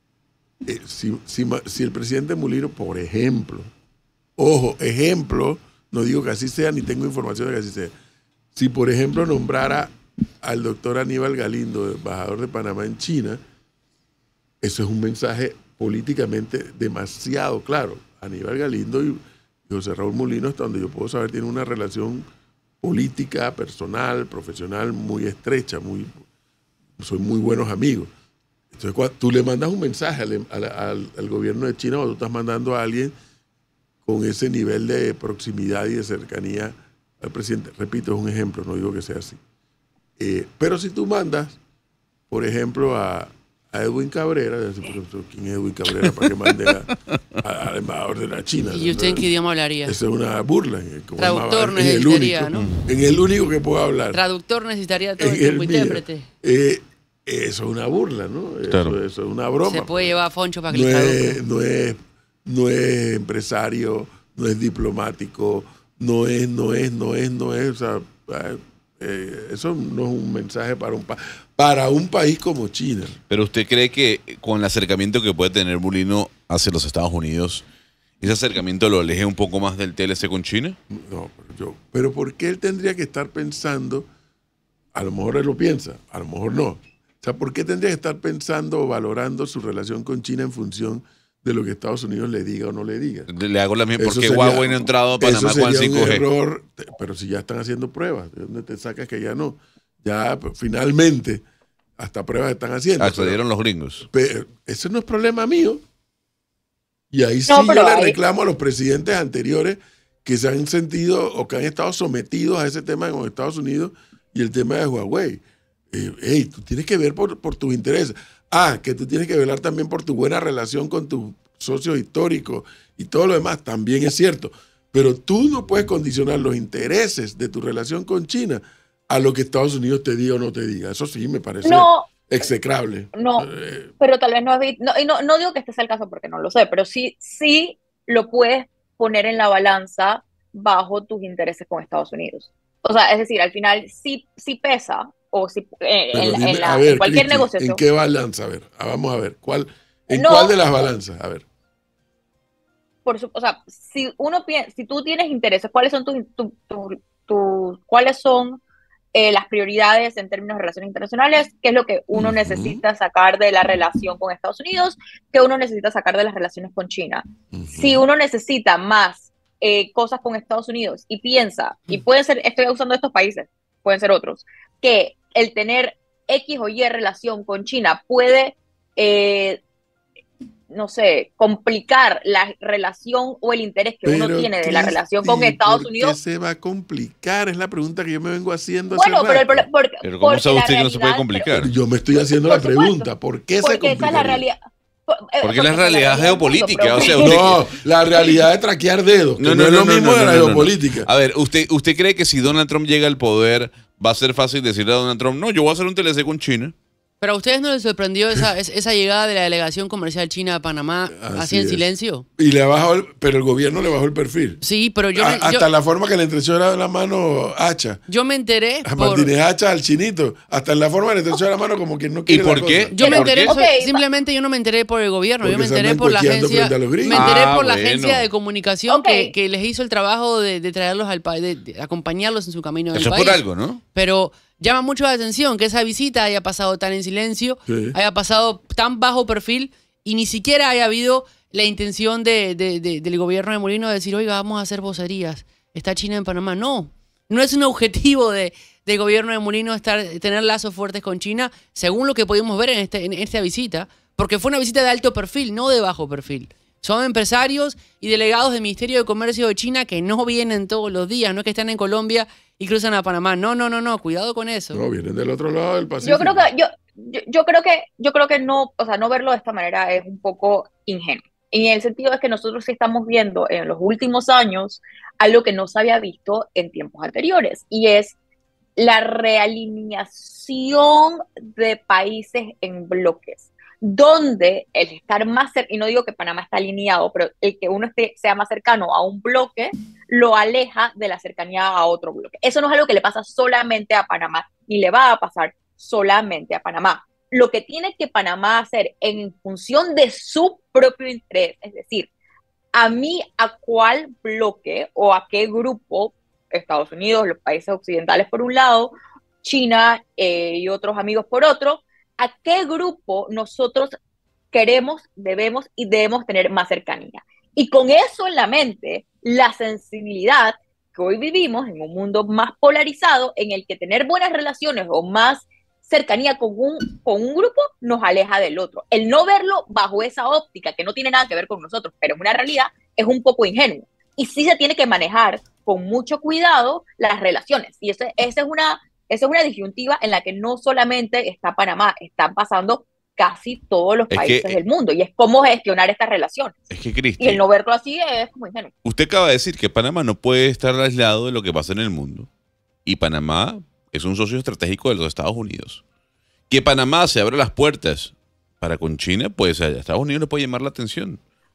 Eh, si, si ma- si el presidente Mulino, por ejemplo, ojo, ejemplo, no digo que así sea, ni tengo información de que así sea. Si, por ejemplo, nombrara al doctor Aníbal Galindo, embajador de Panamá en China, eso es un mensaje políticamente demasiado claro. Aníbal Galindo y José Raúl Mulino, hasta donde yo puedo saber, tienen una relación política, personal, profesional muy estrecha, muy, son muy buenos amigos. Entonces, cuando tú le mandas un mensaje al, al, al- al gobierno de China, o tú estás mandando a alguien con ese nivel de proximidad y de cercanía al presidente. Repito, es un ejemplo, no digo que sea así. Eh, pero si tú mandas, por ejemplo, a, a Edwin Cabrera, decir, "Pero, ¿quién es Edwin Cabrera para que mande a- a- al embajador de la China?" ¿Y usted en qué idioma hablaría? Esa es una burla. en- como Traductor en el necesitaría, único, ¿no? En el único que puedo hablar. Traductor necesitaría todo En el tiempo, el mío. intérprete. Eh, eso es una burla, ¿no? Eso- Claro. Eso, es una broma. Se puede llevar a Foncho para que no le es, traduzca. no es, no es empresario, no es diplomático, no es, no es, no es, no es. O sea, eh, eso no es un mensaje para un, pa para un país como China. Pero ¿usted cree que con el acercamiento que puede tener Mulino hacia los Estados Unidos, ese acercamiento lo aleje un poco más del T L C con China? No, pero, yo, pero ¿por qué él tendría que estar pensando? A lo mejor él lo piensa, a lo mejor no. O sea, ¿por qué tendría que estar pensando o valorando su relación con China en función de lo que Estados Unidos le diga o no le diga? Le hago la misma. ¿Por qué sería, Huawei no ha entrado a Panamá eso con el sería cinco G? un error, pero si ya están haciendo pruebas, ¿de dónde te sacas que ya no? Ya pues, finalmente, hasta pruebas están haciendo. Accedieron los gringos. Pero ese no es problema mío. Y ahí sí No, yo pero le ahí- reclamo a los presidentes anteriores que se han sentido o que han estado sometidos a ese tema en los Estados Unidos y el tema de Huawei. Eh, hey, tú tienes que ver por, por tus intereses. Ah, que tú tienes que velar también por tu buena relación con tus socios históricos y todo lo demás, también es cierto. Pero tú no puedes condicionar los intereses de tu relación con China a lo que Estados Unidos te diga o no te diga. Eso sí me parece No, execrable. no, Eh, pero tal vez no, es- no, y no, no digo que este sea el caso porque no lo sé, pero sí, sí lo puedes poner en la balanza bajo tus intereses con Estados Unidos. O sea, es decir, al final sí, sí pesa, o sí, eh, pero en, dime, en la- a ver, en cualquier Cristi, negociación. ¿en qué balanza? A ver, ah, vamos a ver. ¿Cuál, ¿En No. cuál de las balanzas? A ver. Por su- o sea, si uno piensa, si tú tienes intereses, ¿cuáles son tus, tu- tu- tu- cuáles son eh, las prioridades en términos de relaciones internacionales? ¿Qué es lo que uno Ujú. necesita sacar de la relación con Estados Unidos? ¿Qué uno necesita sacar de las relaciones con China? Ujú. Si uno necesita más eh, cosas con Estados Unidos y piensa, y pueden ser, estoy usando estos países, pueden ser otros, que el tener X o Y relación con China puede, eh, no sé, complicar la relación o el interés que uno Pero, tiene de la Cristi, relación con Estados ¿por Unidos. qué se va a complicar? Es la pregunta que yo me vengo haciendo Bueno, hace pero el rato. problema, porque, Pero ¿cómo porque sabe la usted que no se puede realidad- complicar? Pero yo me estoy haciendo Por la supuesto. pregunta. ¿Por qué se Porque esa es complica? la realidad. Por- eh, Porque porque es la esa realidad del mundo, geopolítica, o sea, profe. usted- No, la realidad es traquear dedos, que no, es lo mismo de la no, no. geopolítica. A ver, ¿usted, ¿usted cree que si Donald Trump llega al poder va a ser fácil decirle a Donald Trump, no, yo voy a hacer un T L C con China? ¿Pero a ustedes no les sorprendió esa, es- esa llegada de la delegación comercial china a Panamá Así así en es. silencio? Y le bajó el, pero el gobierno le bajó el perfil. Sí, pero yo, A- me, yo, hasta la forma que le entrechó la mano Hacha. yo me enteré A por... Martínez Hacha al chinito. Hasta en la forma que le entrechó la mano como quien no quiere por la qué? cosa. Yo me ¿Por enteré, qué? so- Ok, simplemente yo no me enteré por el gobierno, yo Porque me se enteré andan por la coqueando agencia, frente a los me gringos. enteré Ah, por la bueno. agencia de comunicación Ok. que, que les hizo el trabajo de, de traerlos al país, de, de acompañarlos en su camino del Eso es país. por algo, ¿no? Pero llama mucho la atención que esa visita haya pasado tan en silencio, Sí. haya pasado tan bajo perfil y ni siquiera haya habido la intención de, de- de- del gobierno de Molino de decir, oiga, vamos a hacer vocerías, está China en Panamá. No, no es un objetivo de, del gobierno de Molino estar, tener lazos fuertes con China, según lo que pudimos ver en, este, en esta visita, porque fue una visita de alto perfil, no de bajo perfil. Son empresarios y delegados del Ministerio de Comercio de China que no vienen todos los días, no es que están en Colombia y cruzan a Panamá. No, no, no, no, cuidado con eso. No, vienen del otro lado del Pacífico. Yo creo que, yo, yo, yo creo que, yo creo que no, o sea, no verlo de esta manera es un poco ingenuo. Y en el sentido es que nosotros sí estamos viendo en los últimos años algo que no se había visto en tiempos anteriores, y es la realineación de países en bloques, donde el estar más cerca, y no digo que Panamá está alineado, pero el que uno esté, sea más cercano a un bloque, lo aleja de la cercanía a otro bloque. Eso no es algo que le pasa solamente a Panamá, y le va a pasar solamente a Panamá. Lo que tiene que Panamá hacer en función de su propio interés, es decir, a mí a cuál bloque o a qué grupo, Estados Unidos, los países occidentales por un lado, China eh, y otros amigos por otro, a qué grupo nosotros queremos, debemos y debemos tener más cercanía. Y con eso en la mente, la sensibilidad que hoy vivimos en un mundo más polarizado, en el que tener buenas relaciones o más cercanía con un, con un grupo nos aleja del otro. El no verlo bajo esa óptica, que no tiene nada que ver con nosotros, pero es una realidad, es un poco ingenuo. Y sí se tiene que manejar con mucho cuidado las relaciones. Y esa es una, esa es una disyuntiva en la que no solamente está Panamá, están pasando casi todos los Es países que- del mundo. Y es cómo gestionar estas relaciones. Es que, Cristi, Y el no verlo así es como ingenuo. usted acaba de decir que Panamá no puede estar aislado de lo que pasa en el mundo. Y Panamá es un socio estratégico de los Estados Unidos. Que Panamá se abra las puertas para con China, pues a Estados Unidos le puede llamar la atención.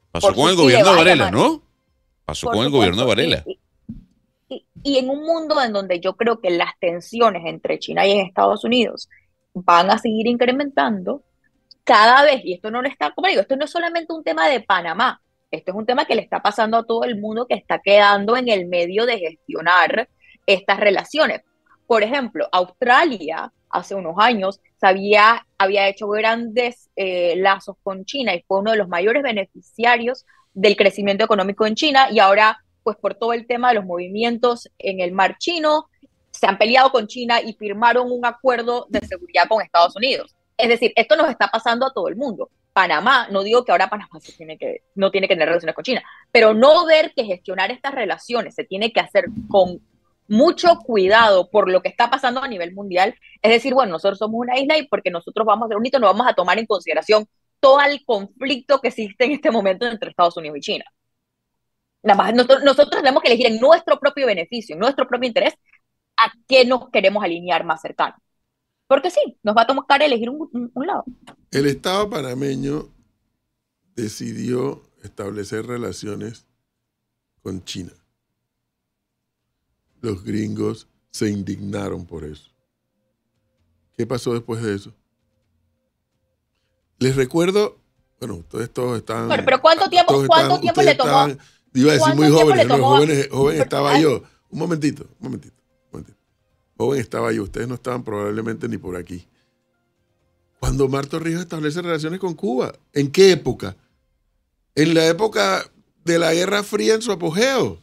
Pasó por con el sus gobierno de ideas, Varela, además. ¿no? Pasó Por con el supuesto, gobierno de Varela. y, y- y en un mundo en donde yo creo que las tensiones entre China y en Estados Unidos van a seguir incrementando cada vez, y esto no le está, como digo, esto no es solamente un tema de Panamá, esto es un tema que le está pasando a todo el mundo que está quedando en el medio de gestionar estas relaciones. Por ejemplo, Australia hace unos años sabía, había hecho grandes eh, lazos con China y fue uno de los mayores beneficiarios del crecimiento económico en China, y ahora, pues por todo el tema de los movimientos en el mar chino, se han peleado con China y firmaron un acuerdo de seguridad con Estados Unidos. Es decir, esto nos está pasando a todo el mundo. Panamá, no digo que ahora Panamá se tiene que, no tiene que tener relaciones con China, pero no ver que gestionar estas relaciones se tiene que hacer con mucho cuidado por lo que está pasando a nivel mundial. Es decir, bueno, nosotros somos una isla y porque nosotros vamos a ser un hito, no vamos a tomar en consideración todo el conflicto que existe en este momento entre Estados Unidos y China. Nada más, nosotros, nosotros tenemos que elegir en nuestro propio beneficio, en nuestro propio interés, a qué nos queremos alinear más cercano. Porque sí, nos va a tocar elegir un, un, un lado. El Estado panameño decidió establecer relaciones con China. Los gringos se indignaron por eso. ¿Qué pasó después de eso? Les recuerdo, bueno, ustedes todos están... Bueno, pero ¿cuánto tiempo, ¿cuánto están, tiempo le tomó? Estaban, iba a decir muy jóvenes, no, jóvenes, joven estaba Ay. yo. Un momentito, un momentito, un momentito. Joven estaba yo, ustedes no estaban probablemente ni por aquí. Cuando Omar Torrijos establece relaciones con Cuba, ¿en qué época? En la época de la Guerra Fría en su apogeo.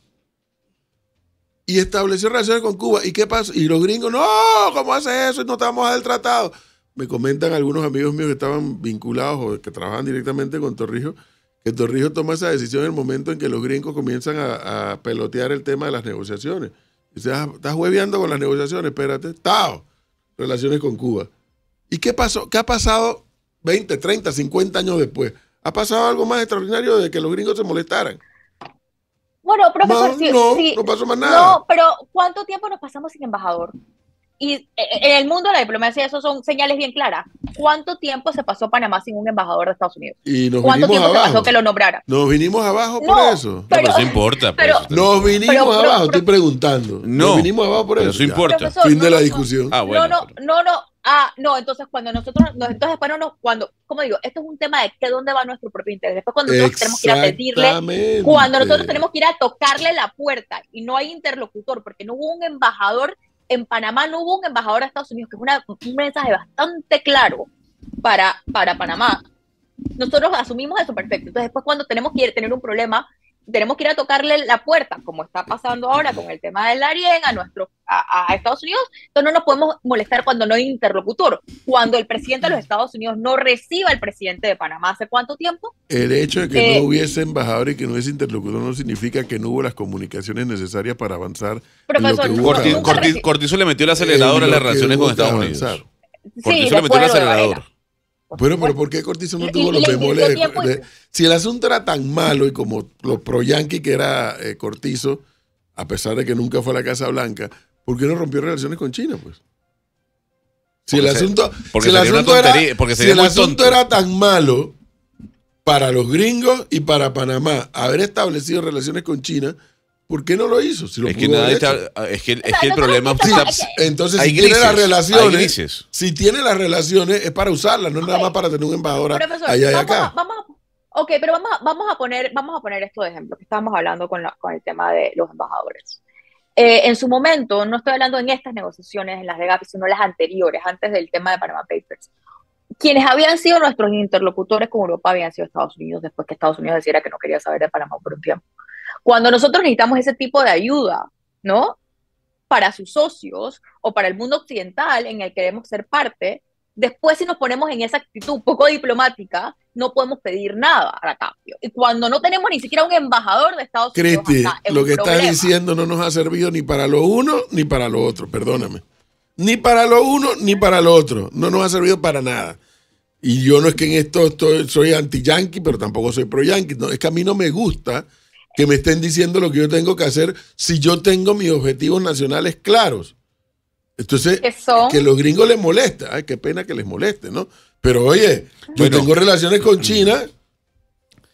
Y estableció relaciones con Cuba. ¿Y qué pasa? Y los gringos, no, ¿cómo hace eso? No te vamos a dar el tratado. Me comentan algunos amigos míos que estaban vinculados o que trabajan directamente con Torrijos, que Torrijos toma esa decisión en el momento en que los gringos comienzan a, a pelotear el tema de las negociaciones. Dice, ah, estás hueveando con las negociaciones, espérate. ¡Tao! Relaciones con Cuba. ¿Y qué pasó? ¿Qué ha pasado veinte, treinta, cincuenta años después? ¿Ha pasado algo más extraordinario de que los gringos se molestaran? Bueno, profesor, No, sí, no, sí, no pasó más nada. No, pero ¿cuánto tiempo nos pasamos sin embajador? Y en el mundo de la diplomacia eso son señales bien claras. ¿Cuánto tiempo se pasó Panamá sin un embajador de Estados Unidos? Y nos ¿Cuánto vinimos tiempo abajo. se pasó que lo nombrara? Nos vinimos abajo por No, eso. No, pero Pero- eso importa. pero- pues. Nos vinimos Pero- pero- abajo, pero- estoy preguntando. No, Nos vinimos abajo por pero eso. eso Ya. importa. Profesor, Fin no, de la no, discusión. Ah, bueno. no, no, pero- no, no. Ah, no, entonces cuando nosotros, no, entonces después no nos, cuando, como digo, esto es un tema de que dónde va nuestro propio interés. Después cuando nosotros tenemos que ir a pedirle, Exactamente. cuando nosotros tenemos que ir a tocarle la puerta y no hay interlocutor, porque no hubo un embajador en Panamá, no hubo un embajador a Estados Unidos, que es una, un mensaje bastante claro para, para Panamá. Nosotros asumimos eso perfecto. Entonces después cuando tenemos que ir, tener un problema, tenemos que ir a tocarle la puerta, como está pasando ahora con el tema del Darién, a, nuestro, a, a Estados Unidos. Entonces no nos podemos molestar cuando no hay interlocutor. Cuando el presidente de los Estados Unidos no reciba al presidente de Panamá, ¿hace cuánto tiempo? El hecho de que Eh, no hubiese embajador y que no hubiese interlocutor no significa que no hubo las comunicaciones necesarias para avanzar. Profesor, en lo que no- hubo que Corti- nunca avanzar. Corti- reci- Cortizo le metió el acelerador En a lo las que relaciones hubo con que Estados avanzar. Unidos. Sí, Cortizo le después metió el de lo de acelerador. Varela. Bueno, pero ¿por qué Cortizo no Y- tuvo y- los y le bemoles? invirtió de- tiempo en- de- si el asunto era tan malo y como los pro-yanqui que era eh, Cortizo, a pesar de que nunca fue a la Casa Blanca, ¿por qué no rompió relaciones con China, pues? Si el Porque se- asunto, porque si el sería una asunto era, tontería, porque si sería el muy asunto tonto. era tan malo para los gringos y para Panamá haber establecido relaciones con China, ¿por qué no lo hizo? Si lo Es que, pudo nada haber está- hecho. es que, es O sea, que el nosotros problema estamos- está- Entonces, hay si tiene grises, las hay relaciones, grises. si tiene las relaciones es para usarlas, no es nada Ok. más para tener un embajador Profesor, allá y vamos acá. a- vamos a- ok, pero vamos a, vamos a poner, vamos a poner esto de ejemplo, que estábamos hablando con, la- con el tema de los embajadores. Eh, en su momento, no estoy hablando en estas negociaciones, en las de Gafi, sino las anteriores, antes del tema de Panama Papers. Quienes habían sido nuestros interlocutores con Europa habían sido Estados Unidos, después que Estados Unidos decidiera que no quería saber de Panamá por un tiempo. Cuando nosotros necesitamos ese tipo de ayuda, ¿no? Para sus socios o para el mundo occidental en el que queremos ser parte, después si nos ponemos en esa actitud poco diplomática, no podemos pedir nada a cambio. Y cuando no tenemos ni siquiera un embajador de Estados Unidos Cristi, acá, es lo un que estás problema. diciendo no nos ha servido ni para lo uno ni para lo otro, perdóname. Ni para lo uno ni para lo otro. No nos ha servido para nada. Y yo no es que en esto estoy, soy anti-yankee, pero tampoco soy pro-yankee. No, es que a mí no me gusta que me estén diciendo lo que yo tengo que hacer si yo tengo mis objetivos nacionales claros. Entonces, Que son- que los gringos les molesta. Ay, qué pena que les moleste, ¿no? Pero oye, yo Bueno. tengo relaciones con China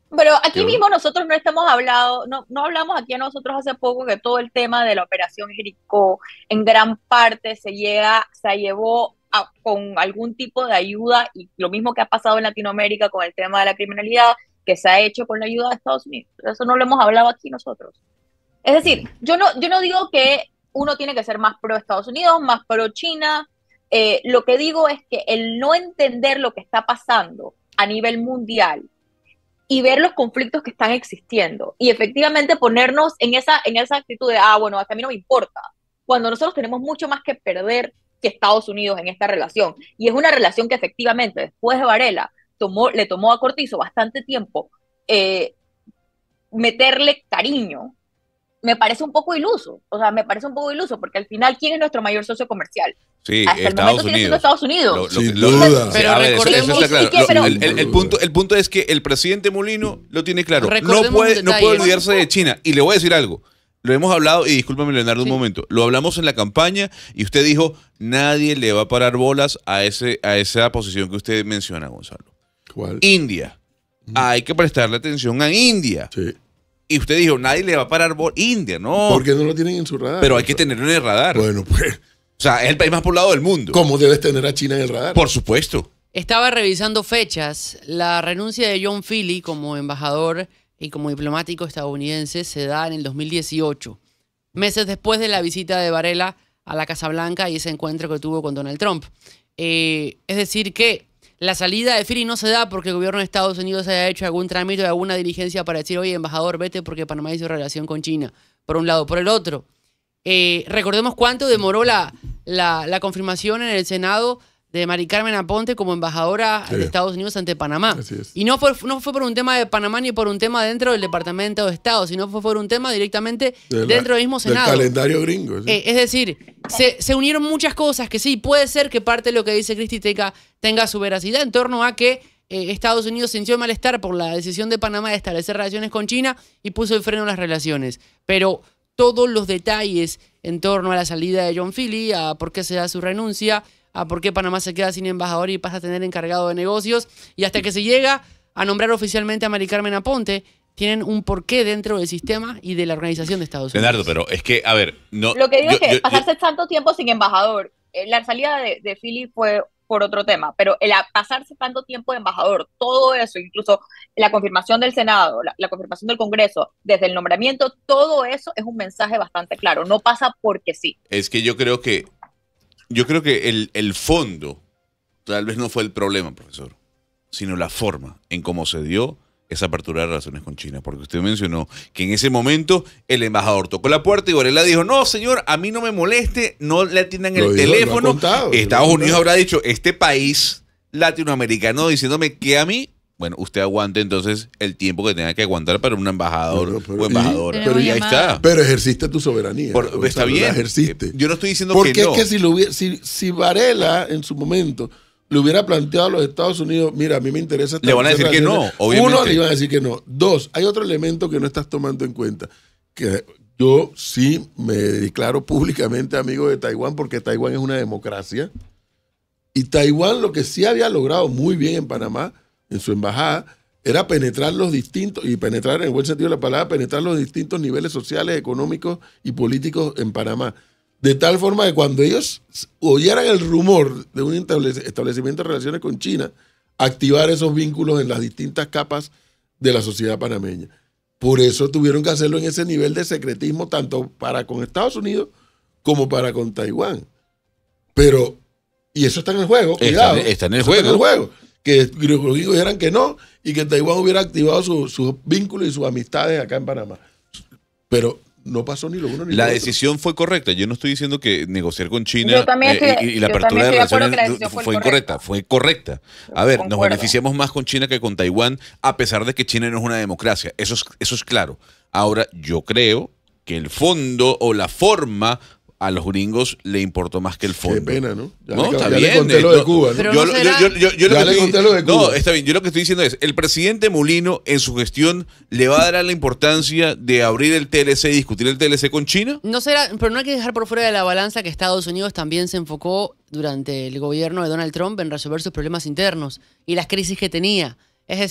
Pero aquí Yo- mismo nosotros no estamos hablando, no, no hablamos aquí a nosotros hace poco que todo el tema de la operación Jericó en gran parte se llega, se llevó a- con algún tipo de ayuda, y lo mismo que ha pasado en Latinoamérica con el tema de la criminalidad, que se ha hecho con la ayuda de Estados Unidos. Eso no lo hemos hablado aquí nosotros. Es decir, yo no, yo no digo que uno tiene que ser más pro Estados Unidos, más pro China. Eh, lo que digo es que el no entender lo que está pasando a nivel mundial y ver los conflictos que están existiendo y efectivamente ponernos en esa, en esa actitud de, ah, bueno, hasta a mí no me importa, cuando nosotros tenemos mucho más que perder que Estados Unidos en esta relación. Y es una relación que efectivamente después de Varela tomó, le tomó a Cortizo bastante tiempo eh, meterle cariño. Me parece un poco iluso, o sea, me parece un poco iluso, porque al final, ¿quién es nuestro mayor socio comercial? Sí, Hasta el Estados momento sigue siendo Unidos. Estados Unidos. Lo- lo- Sin lo- duda. sí, Pero a ver, eso- eso recordemos- está claro. ¿Y qué? Lo- Pero- el, el- el punto, el punto es que el presidente Molino lo tiene claro. No Recordemos puede, un no detalle. puede olvidarse de China. Y le voy a decir algo. Lo hemos hablado, y discúlpame, Leonardo, Sí. un momento. Lo hablamos en la campaña y usted dijo, nadie le va a parar bolas a, ese, a esa posición que usted menciona, Gonzalo. ¿Cuál? India. Hay que prestarle atención a India. Sí. Y usted dijo, nadie le va a parar bolas. India, no. ¿Por qué no lo tienen en su radar? Pero hay que tenerlo en el radar. Bueno, pues, O sea, es el país más poblado del mundo. ¿cómo debes tener a China en el radar? Por supuesto. Estaba revisando fechas. La renuncia de John Philly como embajador y como diplomático estadounidense se da en el dos mil dieciocho, meses después de la visita de Varela a la Casa Blanca y ese encuentro que tuvo con Donald Trump. Eh, es decir que la salida de Philly no se da porque el gobierno de Estados Unidos haya hecho algún trámite o alguna diligencia para decir, oye, embajador, vete porque Panamá hizo relación con China, por un lado. Por el otro, eh, recordemos cuánto demoró la, la, la confirmación en el Senado de Mari Carmen Aponte como embajadora Sí. de Estados Unidos ante Panamá. Así es. Y no fue, no fue por un tema de Panamá ni por un tema dentro del Departamento de Estado, sino fue por un tema directamente De la- dentro del mismo Senado. Del calendario gringo. ¿sí? Eh, es decir, se, se unieron muchas cosas que sí, puede ser que parte de lo que dice Cristi Teca tenga su veracidad en torno a que eh, Estados Unidos sintió malestar por la decisión de Panamá de establecer relaciones con China y puso el freno a las relaciones. Pero todos los detalles en torno a la salida de John Philly, a por qué se da su renuncia, a por qué Panamá se queda sin embajador y pasa a tener encargado de negocios, y hasta que se llega a nombrar oficialmente a Mari Carmen Aponte, tienen un porqué dentro del sistema y de la organización de Estados Unidos. Leonardo, pero es que, a ver, no. Lo que digo yo- es que yo- pasarse tanto tiempo sin embajador, eh, la salida de, de Philly fue por otro tema, pero el a- pasarse tanto tiempo de embajador, todo eso, incluso la confirmación del Senado, la, la confirmación del Congreso, desde el nombramiento, todo eso es un mensaje bastante claro, no pasa porque sí. Es que yo creo que. Yo creo que el, el fondo tal vez no fue el problema, profesor, sino la forma en cómo se dio esa apertura de relaciones con China. Porque usted mencionó que en ese momento el embajador tocó la puerta y Varela dijo, no, señor, a mí no me moleste, no le atiendan Lo el dijo, lo ha teléfono. contado, lo ha Estados Unidos contado. habrá dicho, este país latinoamericano diciéndome que a mí, bueno, usted aguante entonces el tiempo que tenga que aguantar para un embajador Bueno, pero- o embajadora. y- Pero Tenemos ahí llamada. está. Pero ejerciste tu soberanía. Por- Gonzalo, está bien. La ejerciste. Yo no estoy diciendo Porque que no. es que si, lo hubiera, si, si Varela en su momento le hubiera planteado a los Estados Unidos, mira, a mí me interesa... Le van a decir que no, relaciones", obviamente. Uno, le iban a decir que no. Dos, hay otro elemento que no estás tomando en cuenta, que yo sí me declaro públicamente amigo de Taiwán porque Taiwán es una democracia. Y Taiwán lo que sí había logrado muy bien en Panamá, en su embajada, era penetrar los distintos, y penetrar en el buen sentido de la palabra, penetrar los distintos niveles sociales, económicos y políticos en Panamá. De tal forma que cuando ellos oyeran el rumor de un establec- establecimiento de relaciones con China, activar esos vínculos en las distintas capas de la sociedad panameña. Por eso tuvieron que hacerlo en ese nivel de secretismo, tanto para con Estados Unidos como para con Taiwán. Pero, y eso está en el juego, Está cuidado. en- está en el eso juego. juego. Que los gringos dijeran que no y que Taiwán hubiera activado sus su vínculos y sus amistades acá en Panamá. Pero no pasó ni lo uno ni La lo otro. decisión fue correcta. Yo no estoy diciendo que negociar con China Yo también eh, estoy- y, y la yo apertura también de estoy de acuerdo relaciones que la decisión fue, fue incorrecta, correcta. fue correcta. A ver, nos Concuerdo. beneficiamos más con China que con Taiwán, a pesar de que China no es una democracia. Eso es, eso es claro. Ahora, yo creo que el fondo o la forma a los gringos le importó más que el fondo. Qué pena, ¿no? Ya No, le, está ya bien. le conté eh, lo de no, Cuba, ¿no? Pero yo, no lo- será- yo- yo- yo lo Ya que le estoy- conté lo de No, Cuba. está bien. Yo lo que estoy diciendo es, el presidente Molino en su gestión le va a dar la importancia de abrir el T L C y discutir el T L C con China. No será, pero no hay que dejar por fuera de la balanza que Estados Unidos también se enfocó durante el gobierno de Donald Trump en resolver sus problemas internos y las crisis que tenía. Es decir,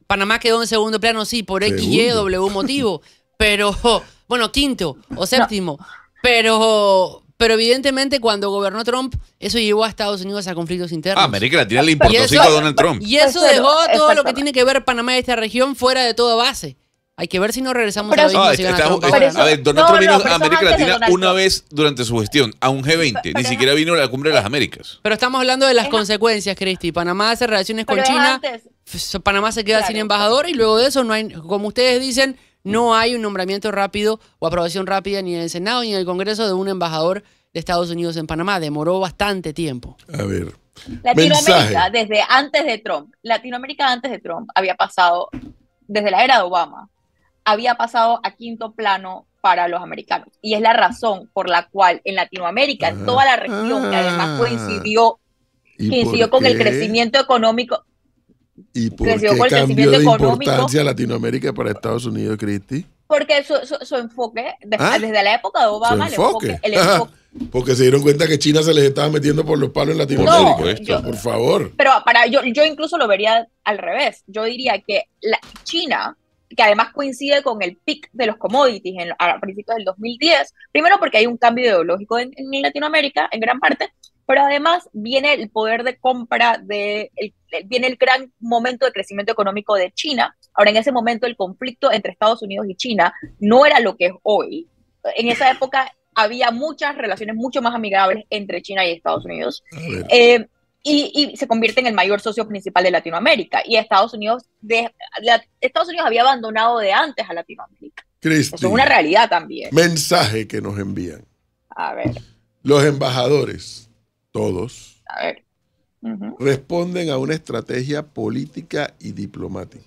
Panamá quedó en segundo plano, sí, por X, Y, Segundo. W motivo. Pero, bueno, quinto o séptimo. Pero, pero evidentemente cuando gobernó Trump, eso llevó a Estados Unidos a conflictos internos. Ah, América Latina le importó Y eso- cinco a Donald Trump. Y eso Pues, pero, dejó todo lo que exactamente. tiene que ver Panamá y esta región fuera de toda base. Hay que ver si no regresamos Pero a lo eso- mismo Ah, si está- gana está- Trump es- ahora, eso- ¿no? a ver, Donald No, Trump vino no, a pero eso América es antes de Latina Donald una Trump. vez durante su gestión, a un G veinte. Ni pero- siquiera vino a la cumbre de las Américas. Pero estamos hablando de las Es- consecuencias, Cristi. Panamá hace relaciones con Pero es China, antes. f- Panamá se queda Claro. sin embajador y luego de eso no hay, como ustedes dicen, no hay un nombramiento rápido o aprobación rápida ni en el Senado ni en el Congreso de un embajador de Estados Unidos en Panamá. Demoró bastante tiempo. A ver. Latinoamérica, Mensaje. desde antes de Trump, Latinoamérica antes de Trump había pasado, desde la era de Obama, había pasado a quinto plano para los americanos. Y es la razón por la cual en Latinoamérica, en toda la región, que además Ah. coincidió, ¿Y coincidió por con el qué? crecimiento económico. ¿Y por creció qué con el cambió crecimiento de económico? importancia Latinoamérica para Estados Unidos, Cristi? Porque su, su- su enfoque, de- ¿Ah? desde la época de Obama, Su el enfoque. enfoque, el enfoque Porque se dieron cuenta que China se les estaba metiendo por los palos en Por Latinoamérica. supuesto. yo- Por favor. Pero para yo, yo incluso lo vería al revés. Yo diría que la China, que además coincide con el pic de los commodities en, a principios del dos mil diez, primero porque hay un cambio ideológico en, en Latinoamérica, en gran parte, pero además viene el poder de compra, de, el, viene el gran momento de crecimiento económico de China. Ahora, en ese momento, el conflicto entre Estados Unidos y China no era lo que es hoy. En esa época había muchas relaciones mucho más amigables entre China y Estados Unidos. A ver. Eh, y, y se convierte en el mayor socio principal de Latinoamérica. Y Estados Unidos, de, la- Estados Unidos había abandonado de antes a Latinoamérica. Cristi, Eso es una realidad también. mensaje que nos envían. A ver, Los embajadores, todos, a ver. Ujú. responden a una estrategia política y diplomática.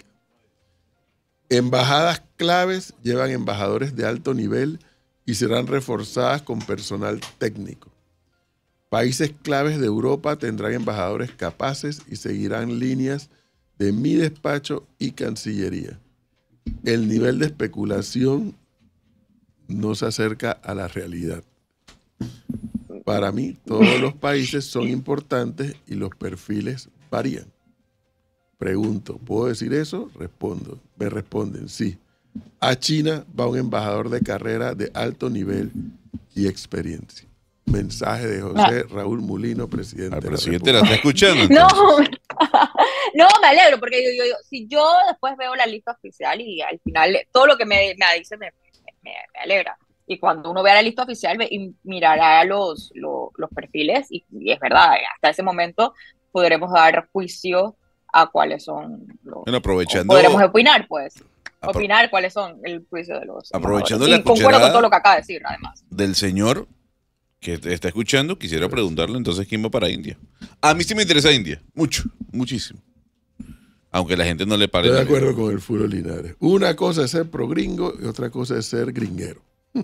Embajadas claves llevan embajadores de alto nivel y serán reforzadas con personal técnico. Países claves de Europa tendrán embajadores capaces y seguirán líneas de mi despacho y Cancillería. El nivel de especulación no se acerca a la realidad. Para mí, todos los países son importantes y los perfiles varían. Pregunto, ¿puedo decir eso? Respondo. Me responden, sí. A China va un embajador de carrera de alto nivel y experiencia. Mensaje de José Raúl Mulino, presidente. Al de la presidente la República. está escuchando. No, entonces. no, me alegro, porque yo, yo- yo- si yo después veo la lista oficial y al final todo lo que me, me dice me, me- me alegra. Y cuando uno vea la lista oficial ve- y mirará los, los, los perfiles y, y es verdad, hasta ese momento podremos dar juicio a cuáles son los... Bueno, aprovechando, Podremos opinar, pues. apro- Opinar cuáles son el juicio de los... Aprovechando embajadores. la Y concuerdo cucharada- con todo lo que acaba de decir, además. del señor que te está escuchando, quisiera preguntarle entonces quién va para India. A mí sí me interesa India, mucho, muchísimo. Aunque a la gente no le pare. Estoy de la acuerdo lengua. con el Furo Linares. Una cosa es ser pro gringo y otra cosa es ser gringuero.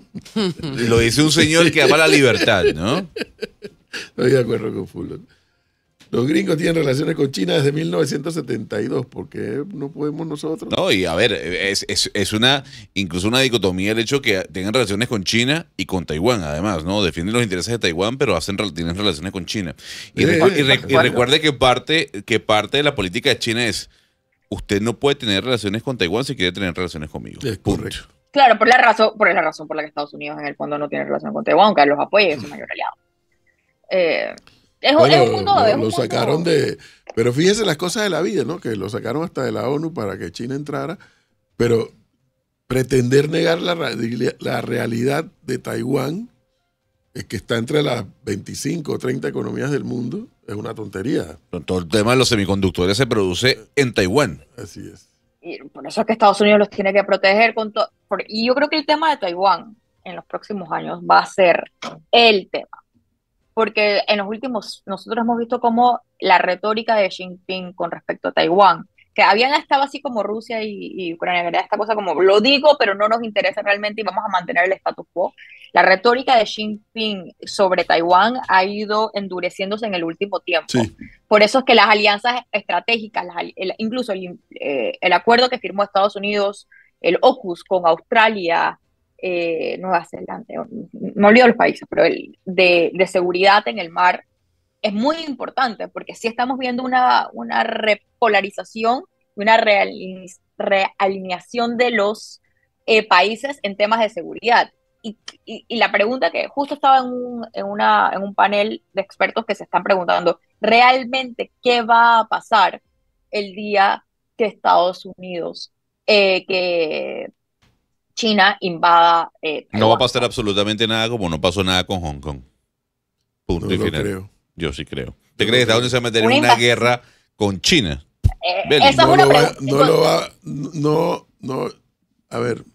Lo dice un señor que ama la libertad, ¿no? Estoy de acuerdo con Fulton. Los gringos tienen relaciones con China desde mil novecientos setenta y dos. ¿Por qué no podemos nosotros? No, y a ver, es, es, es una, incluso una dicotomía el hecho que tengan relaciones con China y con Taiwán, además, ¿no? Defienden los intereses de Taiwán, pero hacen, rel- tienen relaciones con China. Y, Eh, recu- y re- y bueno. recuerde que parte, que parte de la política de China es, usted no puede tener relaciones con Taiwán si quiere tener relaciones conmigo. Es Punto. correcto. Claro, por la razón, por la razón por la que Estados Unidos en el fondo no tiene relación con Taiwán, aunque los apoye y es su mayor aliado. Eh, es, un- Bueno, es un mundo, lo, es un lo mundo- sacaron de... Pero fíjese las cosas de la vida, ¿no? Que lo sacaron hasta de la ONU para que China entrara, pero pretender negar la, ra- la realidad de Taiwán, es que está entre las veinticinco o treinta economías del mundo, es una tontería. Todo el tema de los semiconductores se produce en Taiwán. Así es. Y por eso es que Estados Unidos los tiene que proteger con todo. Y yo creo que el tema de Taiwán en los próximos años va a ser el tema. Porque en los últimos, nosotros hemos visto cómo la retórica de Xi Jinping con respecto a Taiwán, que habían estado así como Rusia y, y Ucrania, que era esta cosa como, lo digo, pero no nos interesa realmente y vamos a mantener el status quo. La retórica de Xi Jinping sobre Taiwán ha ido endureciéndose en el último tiempo. Sí. Por eso es que las alianzas estratégicas, las ali- el- incluso el, eh, el acuerdo que firmó Estados Unidos, el AUKUS con Australia, eh, Nueva Zelanda, me olvido los países, pero el de, de seguridad en el mar es muy importante porque sí estamos viendo una, una repolarización una reali- realineación de los eh, países en temas de seguridad. Y, y, y la pregunta que justo estaba en un, en, una, en un panel de expertos que se están preguntando, ¿realmente qué va a pasar el día que Estados Unidos, eh, que China invada eh, No va a Taiwán? pasar absolutamente nada como no pasó nada con Hong Kong. Punto No y lo final. creo. Yo sí creo. Yo ¿Te no crees que Estados creo. Unidos se va a meter en Una una invasión. guerra con China? Eh, Beli. esa es No una lo va, pregunta. no lo va, no, no, a ver,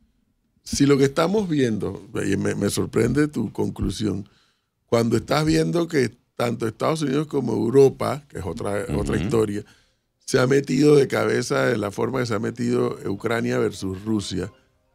si lo que estamos viendo, y me, me sorprende tu conclusión, cuando estás viendo que tanto Estados Unidos como Europa, que es otra, Ujú. otra historia, se ha metido de cabeza en la forma que se ha metido Ucrania versus Rusia,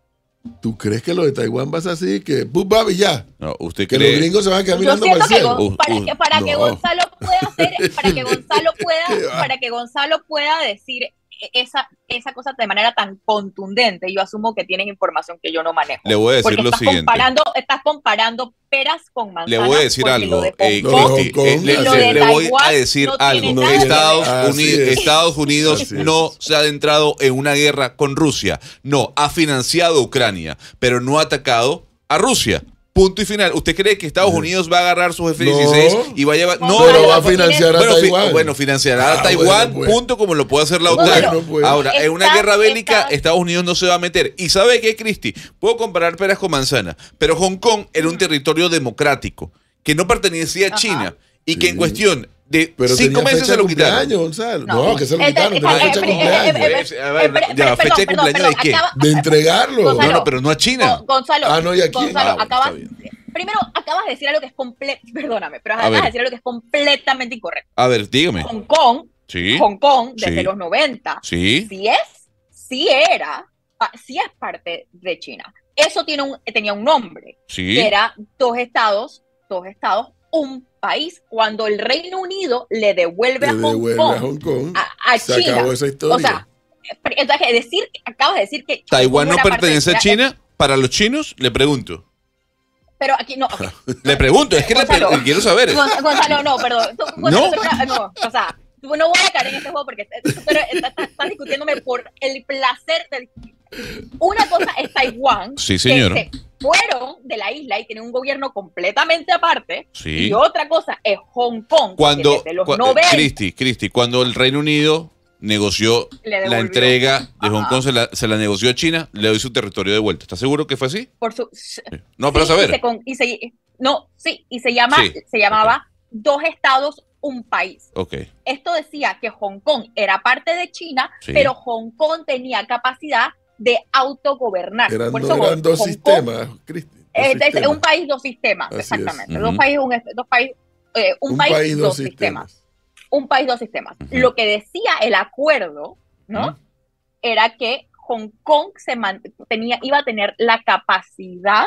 ¿tú crees que lo de Taiwán va a ser así? Que ¡pum, babi, ya! No, ¿usted Que los cree? gringos se van a quedar Yo mirando para siento el que, cielo. Gon- para, Uh, que, para que no. Gonzalo pueda hacer, para que Gonzalo ¿Qué pueda, va? para que Gonzalo pueda decir esa, esa cosa de manera tan contundente, yo asumo que tienen información que yo no manejo. Le voy a decir Porque lo estás siguiente. comparando, estás comparando peras con manzanas. Le voy a decir porque algo, lo de eh, Hong Lo de Kong Cristi, Hong eh, Kong, le, y lo le- de le voy Taiwán a decir no algo. tiene No nada que tiene- Estados, Así Unidos, es. Estados Unidos Así es. no se ha adentrado en una guerra con Rusia. No, ha financiado a Ucrania, pero no ha atacado a Rusia. Punto y final. ¿Usted cree que Estados Unidos va a agarrar sus F dieciséis No. y va a llevar... No, No, Pero no, va a no, financiar a bueno, fi- Taiwán. bueno, financiará Ah, a Taiwán, bueno, pues. punto, como lo puede hacer la Bueno, OTAN. pues. Ahora, en una Está- guerra bélica, está- Estados Unidos no se va a meter. ¿Y sabe qué, Cristi? Puedo comparar peras con manzanas, pero Hong Kong era un territorio democrático que no pertenecía a Ajá. China y que en Sí. cuestión de Pero cinco tenía meses fecha se de lo quitaron. cumpleaños, Gonzalo. No, No, que se lo eh, quitaron, eh, tenía eh, fecha de eh, eh, cumpleaños. eh, eh, Pues, a ver, eh, ya, eh, fecha de perdón, cumpleaños perdón, de qué? acaba- De entregarlo. Gonzalo, No, no, pero no a China. Gon- Gonzalo, Ah, no, ¿y aquí? Gonzalo, Ah, bueno, acabas, está primero acabas de decir algo que es completo, perdóname, pero A acabas ver. de decir algo que es completamente incorrecto. A ver, dígame. Hong Kong, Sí, Hong Kong desde Sí. los noventa, sí. sí es, sí era, ah, sí es parte de China. Eso tiene un, tenía un nombre, Sí. que era dos estados, dos estados, un país. Cuando el Reino Unido le devuelve a Le Hong devuelve Kong a Hong Kong. a, a Se China, acabó esa historia. o sea, entonces decir, acabas de decir que Taiwán no Hong Kong era parte pertenece de a China. Para los chinos, le pregunto. Pero aquí no, ok. Le pregunto, es que le Gonzalo. pre- quiero saber. Gon- Gonzalo, no, perdón. Tú- ¿No? Gonzalo, tú eres- no, o sea, tú no voy a caer en este juego porque tú eres- estás, estás- estás discutiéndome por el placer de discutir. Una cosa es Taiwán, Sí, señora. que se fueron de la isla y tienen un gobierno completamente aparte. Sí. Y otra cosa es Hong Kong, Cuando, que desde los cua- noventa Cristi, Cristi, cuando el Reino Unido negoció le la devolvió. entrega de Hong Ajá. Kong, se la, se la negoció a China, le doy su territorio de vuelta. ¿Estás seguro que fue así? por su, Sí. No, pero sí, a y saber. se con- y se- no, sí, y se llama, Sí, se llamaba dos estados, un país. Ok. Esto decía que Hong Kong era parte de China, Sí. pero Hong Kong tenía capacidad de autogobernar. Eran, Por no, eso eran dos Hong Kong sistemas, Cristi. dos es, es sistemas. un país, dos sistemas, Así es. exactamente. Ujú. Dos países, un, dos país, eh, un, país, dos, sistemas. Un país, dos sistemas. Ujú. Lo que decía el acuerdo, ¿no? Ujú. Era que Hong Kong se man- tenía, iba a tener la capacidad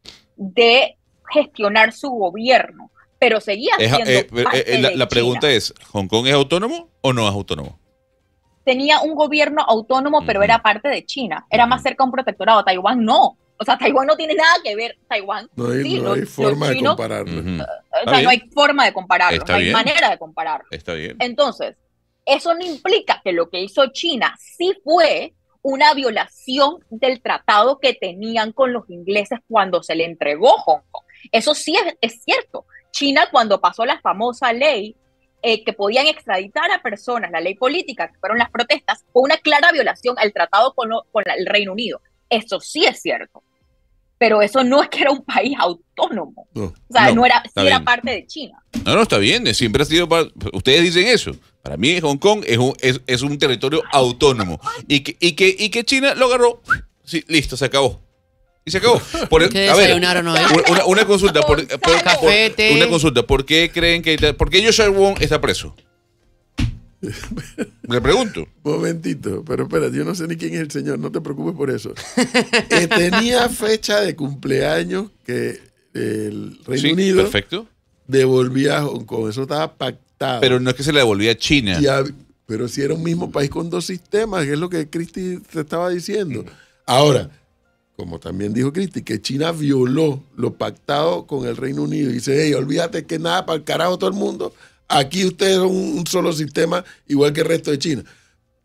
de gestionar su gobierno, pero seguía Es- siendo eh, eh, parte eh, la, de la pregunta China. es, ¿Hong Kong es autónomo o no es autónomo? Tenía un gobierno autónomo, pero Ujú. era parte de China. Era más cerca a un protectorado. Taiwán no. O sea, Taiwán no tiene nada que ver. Taiwán, No hay, sí, no los- hay los forma de chinos, compararlo. Ujú. o Está sea, bien. no hay forma de compararlo, Está no hay bien. manera de compararlo. Está bien. Entonces, eso no implica que lo que hizo China sí fue una violación del tratado que tenían con los ingleses cuando se le entregó Hong Kong. Eso sí es, es cierto. China, cuando pasó la famosa ley eh, que podían extraditar a personas, la ley política, que fueron las protestas, fue una clara violación al tratado con, lo- con la- el Reino Unido. Eso sí es cierto. Pero eso no es que era un país autónomo. No. O sea, No, no, era, está sí era bien. parte de China. No, no, está bien. Siempre ha sido. para- Ustedes dicen eso. Para mí, Hong Kong es un, es, es un territorio autónomo. Y que, y, que, y que China lo agarró. Sí, listo, se acabó. Y se acabó. Por, ¿Qué a ver, desayunaron hoy? una, una consulta. Por, por- por- Café, té. una consulta. ¿Por qué creen que. ¿Por qué Joshua Wong está preso? Le pregunto. Momentito, pero espera, yo no sé ni quién es el señor, no te preocupes por eso. Eh, tenía fecha de cumpleaños que el Reino Sí, Unido perfecto. devolvía a Hong Kong, eso estaba pactado. Pero no es que se le devolvía a China. Y hab- pero si era un mismo país con dos sistemas, que es lo que Cristi te estaba diciendo. Ahora, como también dijo Cristi, que China violó lo pactado con el Reino Unido y dice, hey, olvídate que nada para el carajo todo el mundo, aquí ustedes son un, un solo sistema, igual que el resto de China.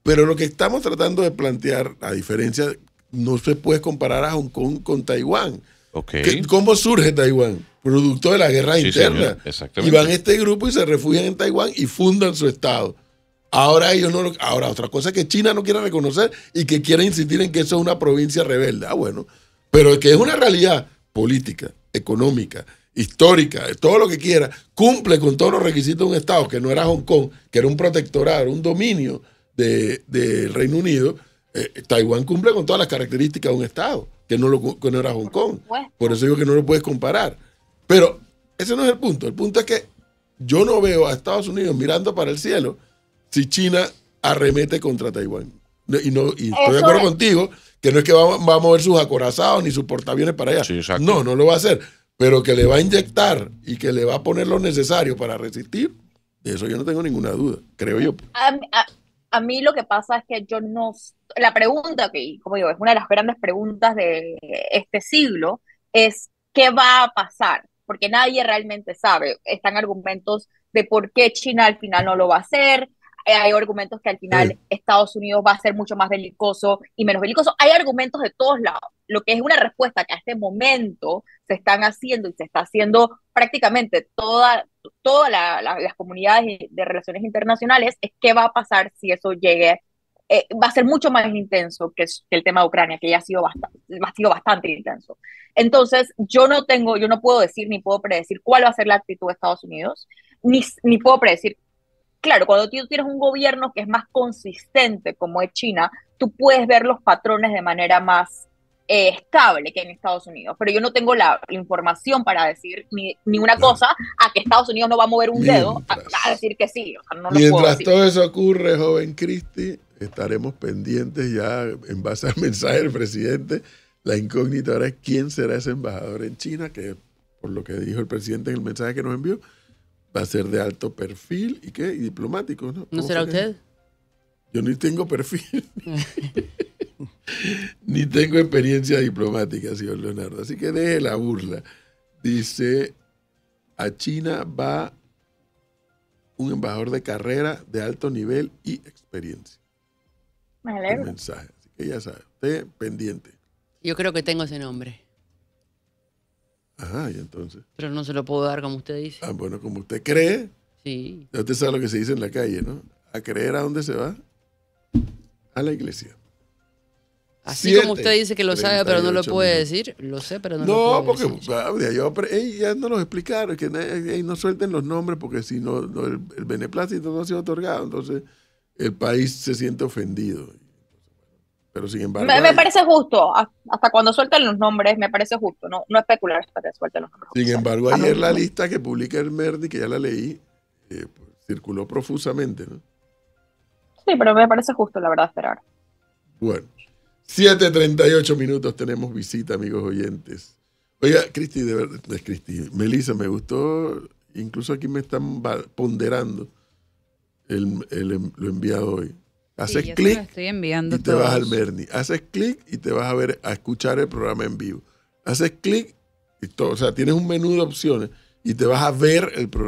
Pero lo que estamos tratando de plantear, a diferencia, no se puede comparar a Hong Kong con Taiwán. Okay. ¿Qué, ¿Cómo surge Taiwán? Producto de la guerra Sí, interna. señor, exactamente. Y van este grupo y se refugian en Taiwán y fundan su estado. Ahora ellos no lo, ahora otra cosa es que China no quiere reconocer y que quiere insistir en que eso es una provincia rebelde. Ah, bueno. Pero que es una realidad política, económica, histórica, todo lo que quiera, cumple con todos los requisitos de un estado, que no era Hong Kong, que era un protectorado, era un dominio del de, de Reino Unido. Eh, Taiwán cumple con todas las características de un estado, que no, lo, que no era Hong Kong. Por eso digo que no lo puedes comparar. Pero ese no es el punto. El punto es que yo no veo a Estados Unidos mirando para el cielo si China arremete contra Taiwán. Y, no, y estoy de acuerdo es. contigo que no es que va, va a mover sus acorazados ni sus portaaviones para allá. Sí, no, no lo va a hacer. Pero que le va a inyectar y que le va a poner lo necesario para resistir, de eso yo no tengo ninguna duda, creo yo. A, a, a mí lo que pasa es que yo no... La pregunta que, como digo, es una de las grandes preguntas de este siglo, es ¿qué va a pasar? Porque nadie realmente sabe. Están argumentos de por qué China al final no lo va a hacer. Hay argumentos que al final sí. Estados Unidos va a ser mucho más belicoso y menos belicoso. Hay argumentos de todos lados. Lo que es una respuesta que a este momento se están haciendo y se está haciendo prácticamente toda, toda la, la, las comunidades de relaciones internacionales es qué va a pasar si eso llegue. Eh, va a ser mucho más intenso que, que el tema de Ucrania, que ya ha sido bastante, ha sido bastante intenso. Entonces, yo no tengo, yo no puedo decir ni puedo predecir cuál va a ser la actitud de Estados Unidos, ni, ni puedo predecir. Claro, cuando tú tienes un gobierno que es más consistente, como es China, tú puedes ver los patrones de manera más eh, estable que en Estados Unidos. Pero yo no tengo la, la información para decir ni, ni una no. cosa a que Estados Unidos no va a mover un mientras, dedo a, a decir que sí. O sea, no mientras lo puedo decir. Todo eso ocurre, joven Cristi, estaremos pendientes ya en base al mensaje del presidente. La incógnita ahora es quién será ese embajador en China, que por lo que dijo el presidente en el mensaje que nos envió, va a ser de alto perfil y qué, y diplomático, ¿no? ¿No será usted? Yo ni tengo perfil, ni tengo experiencia diplomática, señor Leonardo. Así que deje la burla. Dice, a China va un embajador de carrera de alto nivel y experiencia. Me alegro. El mensaje. Así que ya sabe, usted pendiente. Yo creo que tengo ese nombre. Ajá, y entonces. Pero no se lo puedo dar como usted dice. Ah, bueno, como usted cree. Sí. Ya usted sabe lo que se dice en la calle, ¿no? ¿A creer a dónde se va? A la iglesia. Así Siete, como usted dice que lo sabe, pero no lo puede minutos. decir, lo sé, pero no, no lo puedo porque, decir. No, porque yo, ey, ya no los explicaron, que ey, no suelten los nombres porque si no, no el, el beneplácito no ha sido otorgado, entonces el país se siente ofendido. Pero sin embargo... Me, me parece justo, hasta cuando suelten los nombres, me parece justo, no, no especular hasta que suelten los nombres. Sin embargo, ayer la lista que publica el Merdi, que ya la leí, eh, pues, circuló profusamente, ¿no? Sí, pero me parece justo, la verdad, esperar. Bueno, siete treinta y ocho minutos, tenemos visita, amigos oyentes. Oiga, Cristi, de verdad, es Cristi, Melissa, me gustó, incluso aquí me están ponderando el, el, lo enviado hoy. Haces sí, clic y te vas al Merni. Haces clic y te vas a ver, a escuchar el programa en vivo. Haces clic y todo, o sea, tienes un menú de opciones y te vas a ver el programa.